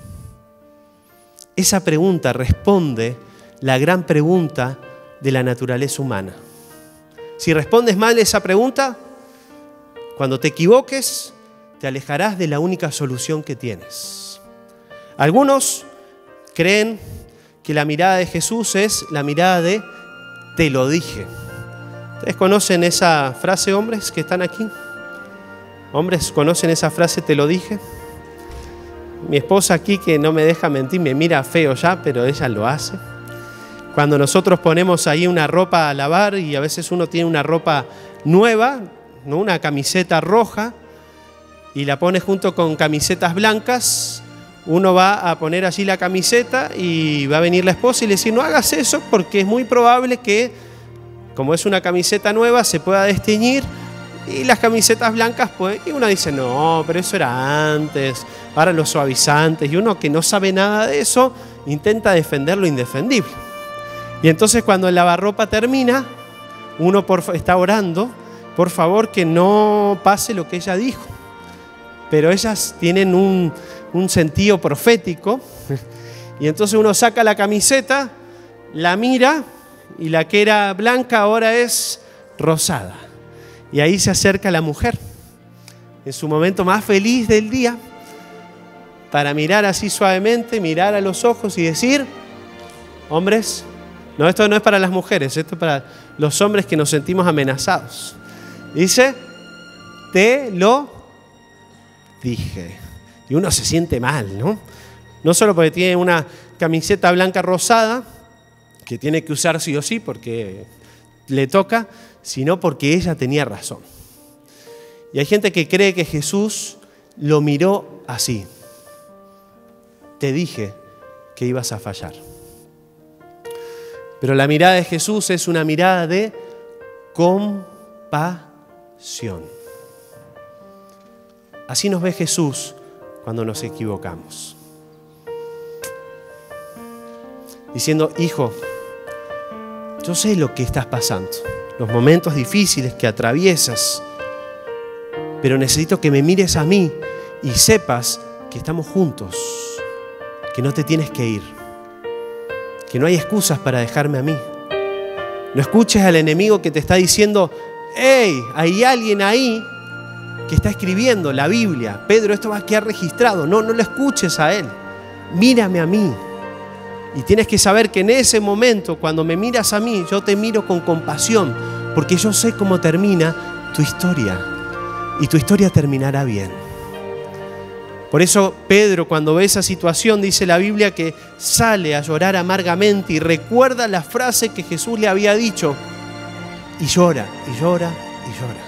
Speaker 6: Esa pregunta responde la gran pregunta de la naturaleza humana. Si respondes mal esa pregunta, cuando te equivoques, te alejarás de la única solución que tienes. Algunos creen que la mirada de Jesús es la mirada de te lo dije. ¿Ustedes conocen esa frase, hombres que están aquí? ¿Hombres conocen esa frase, te lo dije? Mi esposa aquí, que no me deja mentir, me mira feo ya, pero ella lo hace. Cuando nosotros ponemos ahí una ropa a lavar y a veces uno tiene una ropa nueva, ¿no? Una camiseta roja, y la pone junto con camisetas blancas, uno va a poner allí la camiseta y va a venir la esposa y le dice, no hagas eso porque es muy probable que, como es una camiseta nueva, se pueda desteñir y las camisetas blancas, pues, y uno dice, no, pero eso era antes, ahora los suavizantes, y uno que no sabe nada de eso, intenta defender lo indefendible. Y entonces cuando el lavarropa termina, uno por, está orando, por favor que no pase lo que ella dijo. Pero ellas tienen un, un sentido profético, y entonces uno saca la camiseta, la mira, y la que era blanca ahora es rosada. Y ahí se acerca la mujer, en su momento más feliz del día, para mirar así suavemente, mirar a los ojos y decir, hombres, no, esto no es para las mujeres, esto es para los hombres que nos sentimos amenazados. Dice, te lo dije. Y uno se siente mal, ¿no? No solo porque tiene una camiseta blanca rosada, que tiene que usar sí o sí porque le toca, sino porque ella tenía razón. Y hay gente que cree que Jesús lo miró así. Te dije que ibas a fallar. Pero la mirada de Jesús es una mirada de compasión. Así nos ve Jesús cuando nos equivocamos. Diciendo, hijo, yo sé lo que estás pasando, los momentos difíciles que atraviesas, pero necesito que me mires a mí y sepas que estamos juntos, que no te tienes que ir, que no hay excusas para dejarme a mí. No escuches al enemigo que te está diciendo, hey, hay alguien ahí que está escribiendo la Biblia. Pedro, esto va a quedar registrado. No, no lo escuches a él. Mírame a mí. Y tienes que saber que en ese momento, cuando me miras a mí, yo te miro con compasión, porque yo sé cómo termina tu historia. Y tu historia terminará bien. Por eso Pedro, cuando ve esa situación, dice la Biblia que sale a llorar amargamente y recuerda la frase que Jesús le había dicho. Y llora, y llora, y llora.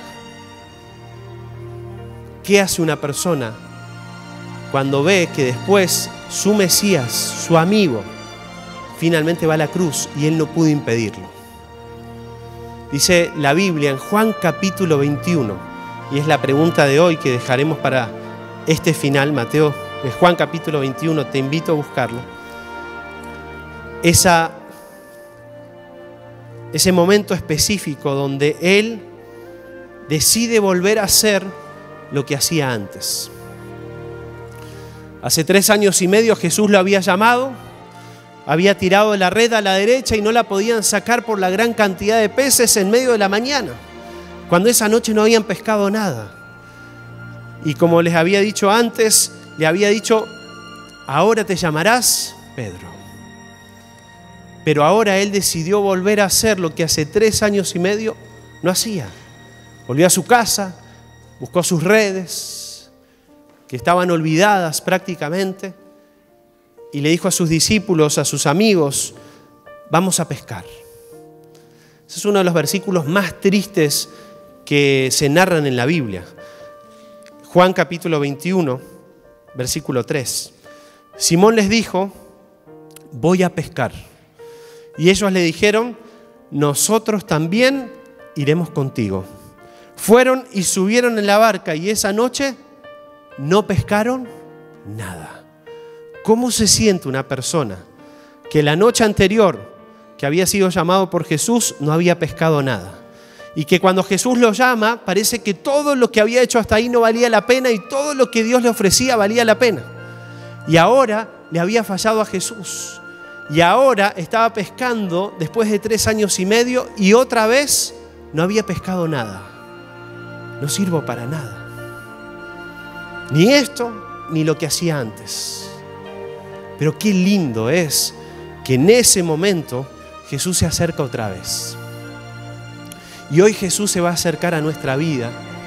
Speaker 6: ¿Qué hace una persona cuando ve que después su Mesías, su amigo, finalmente va a la cruz y él no pudo impedirlo? Dice la Biblia en Juan capítulo veintiuno, y es la pregunta de hoy que dejaremos para este final, Mateo, de Juan capítulo veintiuno, te invito a buscarlo. Esa, ese momento específico donde él decide volver a hacer lo que hacía antes. Hace tres años y medio Jesús lo había llamado, había tirado la red a la derecha y no la podían sacar por la gran cantidad de peces en medio de la mañana, cuando esa noche no habían pescado nada. Y como les había dicho antes, le había dicho, ahora te llamarás Pedro. Pero ahora él decidió volver a hacer lo que hace tres años y medio no hacía. Volvió a su casa, buscó sus redes, que estaban olvidadas prácticamente, y le dijo a sus discípulos, a sus amigos, vamos a pescar. Ese es uno de los versículos más tristes que se narran en la Biblia. Juan capítulo veintiuno, versículo tres. Simón les dijo, voy a pescar. Y ellos le dijeron, nosotros también iremos contigo. Fueron y subieron en la barca y esa noche no pescaron nada. ¿Cómo se siente una persona que la noche anterior, que había sido llamado por Jesús, no había pescado nada? Y que cuando Jesús lo llama, parece que todo lo que había hecho hasta ahí no valía la pena y todo lo que Dios le ofrecía valía la pena. Y ahora le había fallado a Jesús. Y ahora estaba pescando después de tres años y medio y otra vez no había pescado nada. No sirvo para nada. Ni esto, ni lo que hacía antes. Pero qué lindo es que en ese momento Jesús se acerca otra vez. Y hoy Jesús se va a acercar a nuestra vida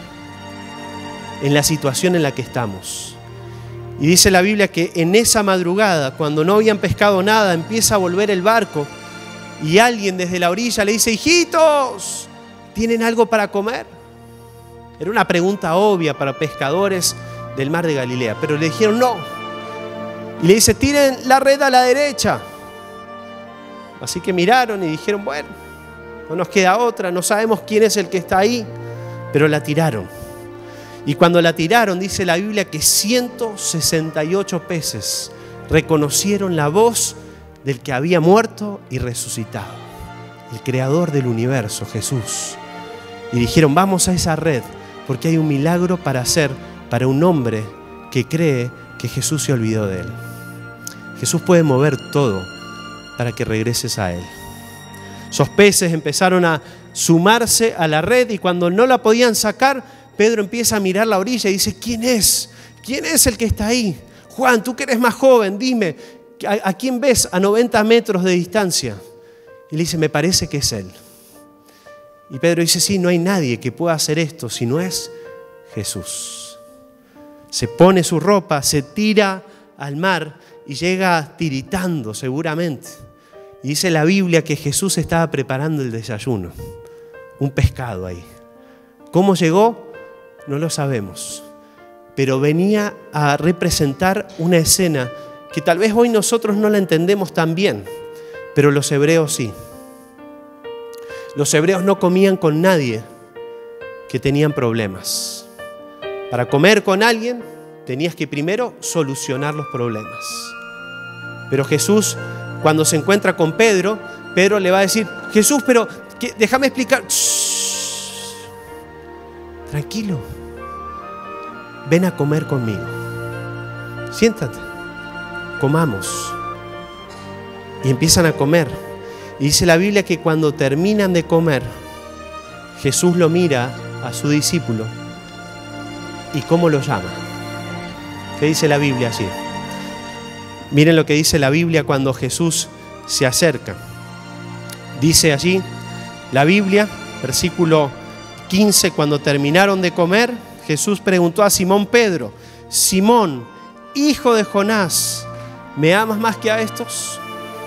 Speaker 6: en la situación en la que estamos. Y dice la Biblia que en esa madrugada, cuando no habían pescado nada, empieza a volver el barco y alguien desde la orilla le dice, hijitos, ¿tienen algo para comer? Era una pregunta obvia para pescadores del mar de Galilea, pero le dijeron no. Y le dice, tiren la red a la derecha. Así que miraron y dijeron, bueno, no nos queda otra, no sabemos quién es el que está ahí, pero la tiraron. Y cuando la tiraron, dice la Biblia que ciento sesenta y ocho peces reconocieron la voz del que había muerto y resucitado, el creador del universo, Jesús. Y dijeron, vamos a esa red, porque hay un milagro para hacer para un hombre que cree que Jesús se olvidó de él. Jesús puede mover todo para que regreses a él. Esos peces empezaron a sumarse a la red y cuando no la podían sacar, Pedro empieza a mirar la orilla y dice, ¿quién es? ¿Quién es el que está ahí? Juan, tú que eres más joven, dime, ¿a, a quién ves a noventa metros de distancia? Y le dice, me parece que es él. Y Pedro dice, sí, no hay nadie que pueda hacer esto si no es Jesús. Se pone su ropa, se tira al mar y llega tiritando seguramente. Y dice la Biblia que Jesús estaba preparando el desayuno, un pescado ahí. ¿Cómo llegó? No lo sabemos, pero venía a representar una escena que tal vez hoy nosotros no la entendemos tan bien, pero los hebreos sí. Los hebreos no comían con nadie que tenían problemas. Para comer con alguien tenías que primero solucionar los problemas. Pero Jesús, cuando se encuentra con Pedro, Pedro le va a decir: Jesús, pero ¿qué? Déjame explicar. Shh. Tranquilo, ven a comer conmigo. Siéntate, comamos. Y empiezan a comer. Y dice la Biblia que cuando terminan de comer, Jesús lo mira a su discípulo. ¿Y cómo lo llama? ¿Qué dice la Biblia allí? Miren lo que dice la Biblia cuando Jesús se acerca. Dice allí la Biblia, versículo quince, cuando terminaron de comer, Jesús preguntó a Simón Pedro: Simón, hijo de Jonás, ¿me amas más que a estos?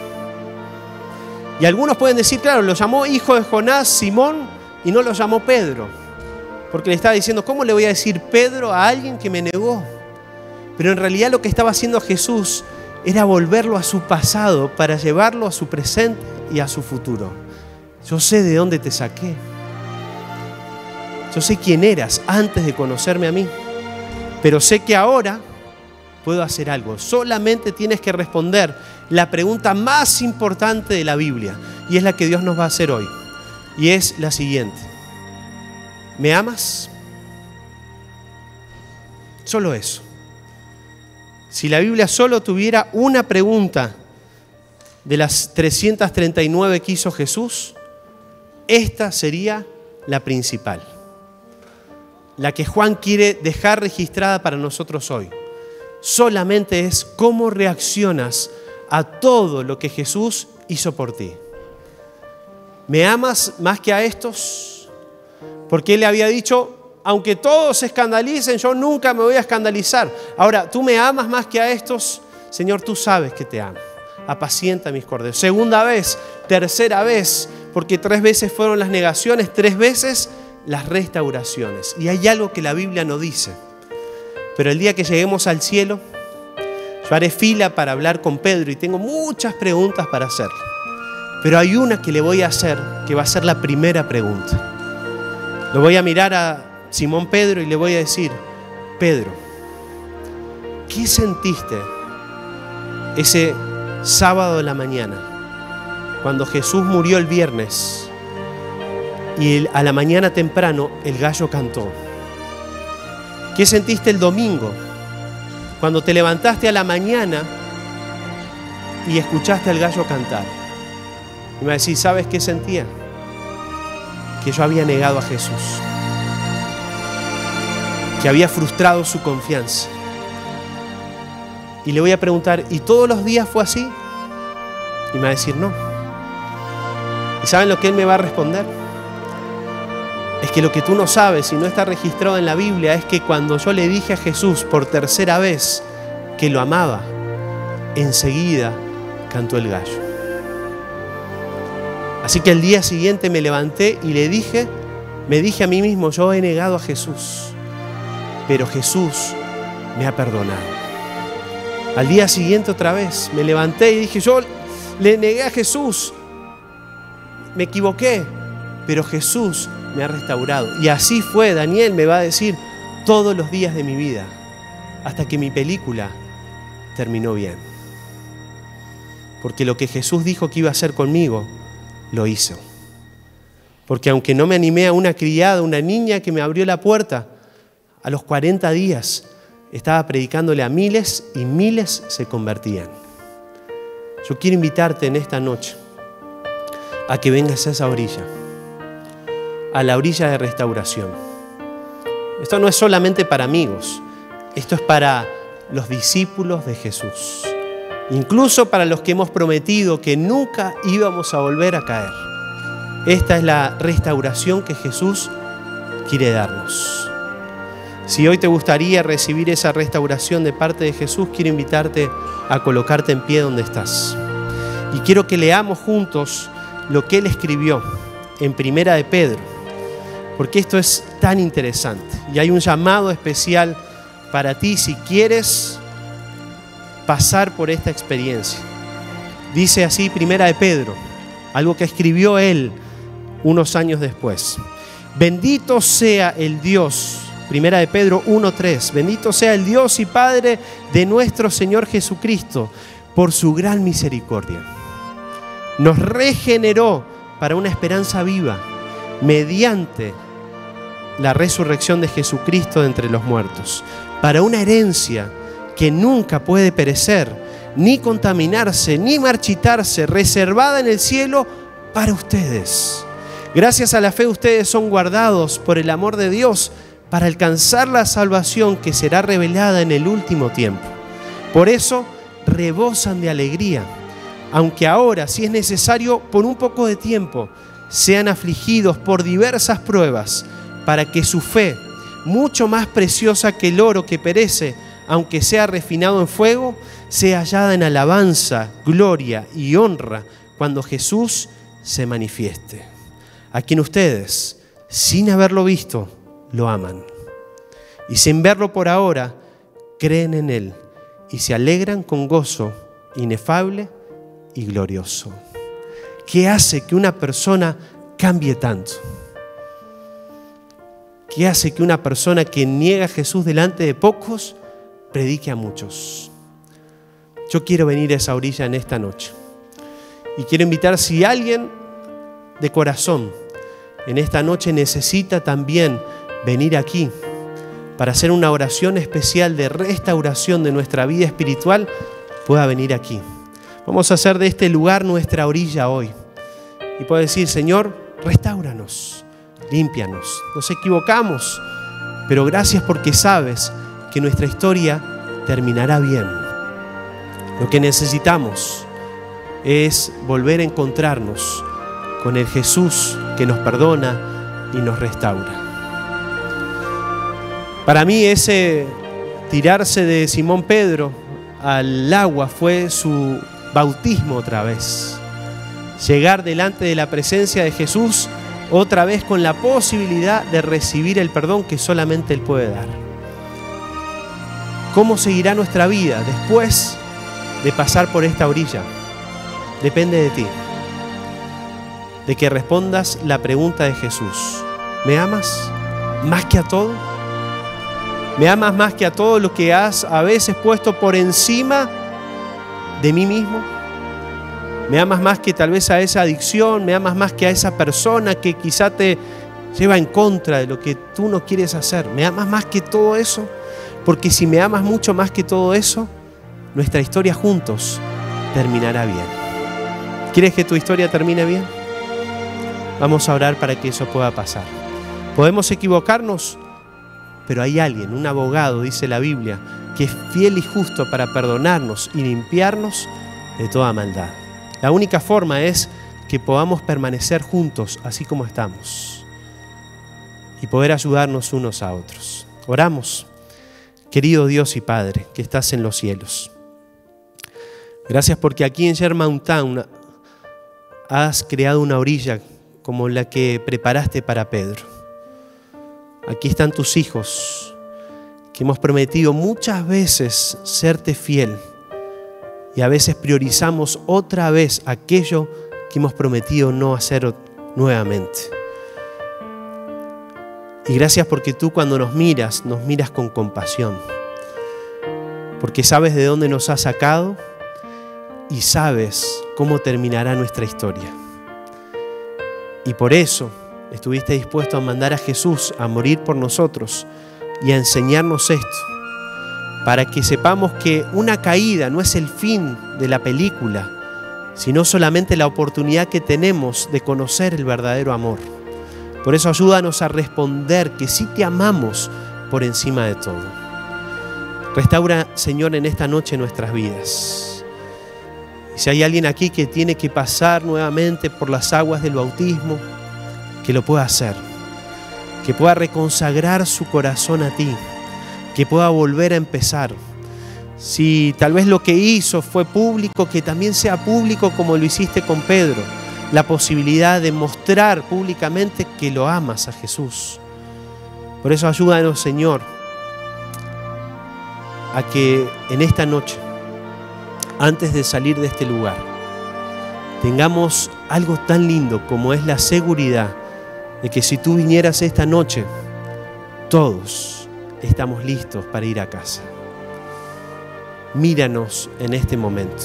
Speaker 6: Y algunos pueden decir, claro, lo llamó hijo de Jonás, Simón, y no lo llamó Pedro, porque le estaba diciendo, ¿cómo le voy a decir Pedro a alguien que me negó? Pero en realidad lo que estaba haciendo Jesús era volverlo a su pasado para llevarlo a su presente y a su futuro. Yo sé de dónde te saqué. Yo sé quién eras antes de conocerme a mí, pero sé que ahora puedo hacer algo. Solamente tienes que responder la pregunta más importante de la Biblia, y es la que Dios nos va a hacer hoy, y es la siguiente: ¿me amas? Solo eso. Si la Biblia solo tuviera una pregunta de las trescientas treinta y nueve que hizo Jesús, esta sería la principal, la que Juan quiere dejar registrada para nosotros hoy. Solamente es cómo reaccionas a todo lo que Jesús hizo por ti. ¿Me amas más que a estos? Porque Él le había dicho, aunque todos se escandalicen, yo nunca me voy a escandalizar. Ahora, ¿tú me amas más que a estos? Señor, tú sabes que te amo. Apacienta mis corderos. Segunda vez, tercera vez, porque tres veces fueron las negaciones, tres veces las restauraciones. Y hay algo que la Biblia no dice. Pero el día que lleguemos al cielo, yo haré fila para hablar con Pedro y tengo muchas preguntas para hacerle. Pero hay una que le voy a hacer, que va a ser la primera pregunta. Lo voy a mirar a Simón Pedro y le voy a decir: Pedro, ¿qué sentiste ese sábado de la mañana cuando Jesús murió el viernes y a la mañana temprano el gallo cantó? ¿Qué sentiste el domingo cuando te levantaste a la mañana y escuchaste al gallo cantar? Y me va a decir, ¿sabes qué sentía? Que yo había negado a Jesús, que había frustrado su confianza. Y le voy a preguntar, ¿y todos los días fue así? Y me va a decir, no. ¿Y saben lo que él me va a responder? Es que lo que tú no sabes y no está registrado en la Biblia es que cuando yo le dije a Jesús por tercera vez que lo amaba, enseguida cantó el gallo. Así que el día siguiente me levanté y le dije, me dije a mí mismo, yo he negado a Jesús, pero Jesús me ha perdonado. Al día siguiente otra vez me levanté y dije, yo le negué a Jesús, me equivoqué, pero Jesús me ha restaurado. Y así fue, Daniel me va a decir, todos los días de mi vida, hasta que mi película terminó bien. Porque lo que Jesús dijo que iba a hacer conmigo, lo hizo. Porque aunque no me animé a una criada, una niña que me abrió la puerta, a los cuarenta días estaba predicándole a miles y miles se convertían. Yo quiero invitarte en esta noche a que vengas a esa orilla, a la orilla de restauración. Esto no es solamente para amigos, esto es para los discípulos de Jesús. Incluso para los que hemos prometido que nunca íbamos a volver a caer. Esta es la restauración que Jesús quiere darnos. Si hoy te gustaría recibir esa restauración de parte de Jesús, quiero invitarte a colocarte en pie donde estás. Y quiero que leamos juntos lo que Él escribió en Primera de Pedro, porque esto es tan interesante. Y hay un llamado especial para ti si quieres pasar por esta experiencia. Dice así Primera de Pedro, algo que escribió él unos años después. Bendito sea el Dios, Primera de Pedro uno tres, bendito sea el Dios y Padre de nuestro Señor Jesucristo, por su gran misericordia. Nos regeneró para una esperanza viva, mediante la resurrección de Jesucristo de entre los muertos, para una herencia que nunca puede perecer, ni contaminarse, ni marchitarse, reservada en el cielo para ustedes. Gracias a la fe ustedes son guardados por el amor de Dios para alcanzar la salvación que será revelada en el último tiempo. Por eso rebosan de alegría, aunque ahora, si es necesario, por un poco de tiempo, sean afligidos por diversas pruebas, para que su fe, mucho más preciosa que el oro que perece, aunque sea refinado en fuego, sea hallada en alabanza, gloria y honra cuando Jesús se manifieste, a quien ustedes, sin haberlo visto, lo aman. Y sin verlo por ahora, creen en Él y se alegran con gozo inefable y glorioso. ¿Qué hace que una persona cambie tanto? ¿Qué hace que una persona que niega a Jesús delante de pocos predique a muchos? Yo quiero venir a esa orilla en esta noche. Y quiero invitar, si alguien de corazón en esta noche necesita también venir aquí para hacer una oración especial de restauración de nuestra vida espiritual, pueda venir aquí. Vamos a hacer de este lugar nuestra orilla hoy. Y puede decir, Señor, restáuranos, límpianos. Nos equivocamos, pero gracias porque sabes que nuestra historia terminará bien. Lo que necesitamos es volver a encontrarnos con el Jesús que nos perdona y nos restaura. Para mí ese tirarse de Simón Pedro al agua fue su bautismo otra vez. Llegar delante de la presencia de Jesús otra vez con la posibilidad de recibir el perdón que solamente Él puede dar. ¿Cómo seguirá nuestra vida después de pasar por esta orilla? Depende de ti. De que respondas la pregunta de Jesús. ¿Me amas más que a todo? ¿Me amas más que a todo lo que has a veces puesto por encima de mí mismo? ¿Me amas más que tal vez a esa adicción? ¿Me amas más que a esa persona que quizá te lleva en contra de lo que tú no quieres hacer? ¿Me amas más que todo eso? Porque si me amas mucho más que todo eso, nuestra historia juntos terminará bien. ¿Quieres que tu historia termine bien? Vamos a orar para que eso pueda pasar. Podemos equivocarnos, pero hay alguien, un abogado, dice la Biblia, que es fiel y justo para perdonarnos y limpiarnos de toda maldad. La única forma es que podamos permanecer juntos así como estamos y poder ayudarnos unos a otros. Oramos. Querido Dios y Padre, que estás en los cielos. Gracias porque aquí en Germantown has creado una orilla como la que preparaste para Pedro. Aquí están tus hijos que hemos prometido muchas veces serte fiel y a veces priorizamos otra vez aquello que hemos prometido no hacer nuevamente. Y gracias porque tú cuando nos miras, nos miras con compasión, porque sabes de dónde nos has sacado y sabes cómo terminará nuestra historia. Y por eso estuviste dispuesto a mandar a Jesús a morir por nosotros y a enseñarnos esto, para que sepamos que una caída no es el fin de la película, sino solamente la oportunidad que tenemos de conocer el verdadero amor. Por eso ayúdanos a responder que sí te amamos por encima de todo. Restaura, Señor, en esta noche nuestras vidas. Y si hay alguien aquí que tiene que pasar nuevamente por las aguas del bautismo, que lo pueda hacer, que pueda reconsagrar su corazón a ti que pueda volver a empezar. Si tal vez lo que hizo fue público, que también sea público como lo hiciste con Pedro. La posibilidad de mostrar públicamente que lo amas a Jesús. Por eso ayúdanos, Señor, a que en esta noche, antes de salir de este lugar, tengamos algo tan lindo como es la seguridad de que si tú vinieras esta noche, todos estamos listos para ir a casa. Míranos en este momento.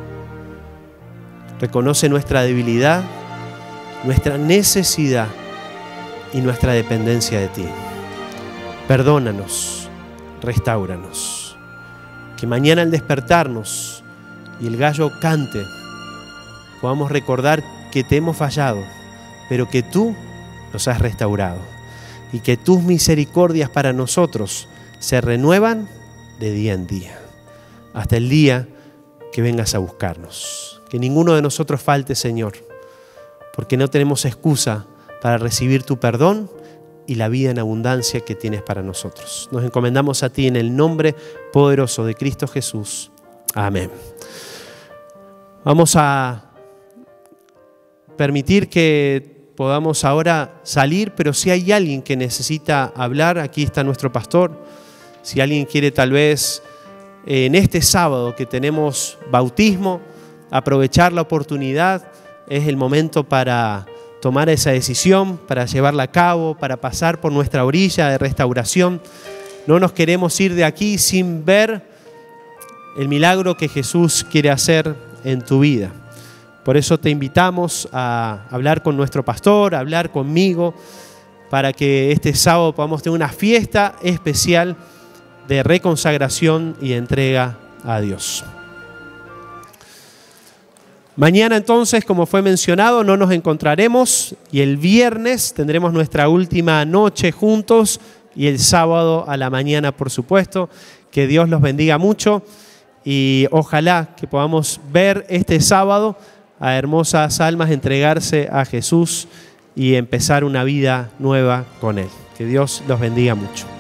Speaker 6: Reconoce nuestra debilidad, nuestra necesidad y nuestra dependencia de ti. Perdónanos, restáuranos. Que mañana al despertarnos y el gallo cante, podamos recordar que te hemos fallado, pero que tú nos has restaurado y que tus misericordias para nosotros se renuevan de día en día, hasta el día que vengas a buscarnos. Que ninguno de nosotros falte, Señor, porque no tenemos excusa para recibir tu perdón y la vida en abundancia que tienes para nosotros. Nos encomendamos a ti en el nombre poderoso de Cristo Jesús. Amén. Vamos a permitir que podamos ahora salir, pero si hay alguien que necesita hablar, aquí está nuestro pastor. Si alguien quiere tal vez en este sábado que tenemos bautismo, aprovechar la oportunidad, es el momento para tomar esa decisión, para llevarla a cabo, para pasar por nuestra orilla de restauración. No nos queremos ir de aquí sin ver el milagro que Jesús quiere hacer en tu vida. Por eso te invitamos a hablar con nuestro pastor, a hablar conmigo, para que este sábado podamos tener una fiesta especial de reconsagración y entrega a Dios. Mañana entonces, como fue mencionado, no nos encontraremos y el viernes tendremos nuestra última noche juntos y el sábado a la mañana, por supuesto. Que Dios los bendiga mucho y ojalá que podamos ver este sábado a hermosas almas entregarse a Jesús y empezar una vida nueva con Él. Que Dios los bendiga mucho.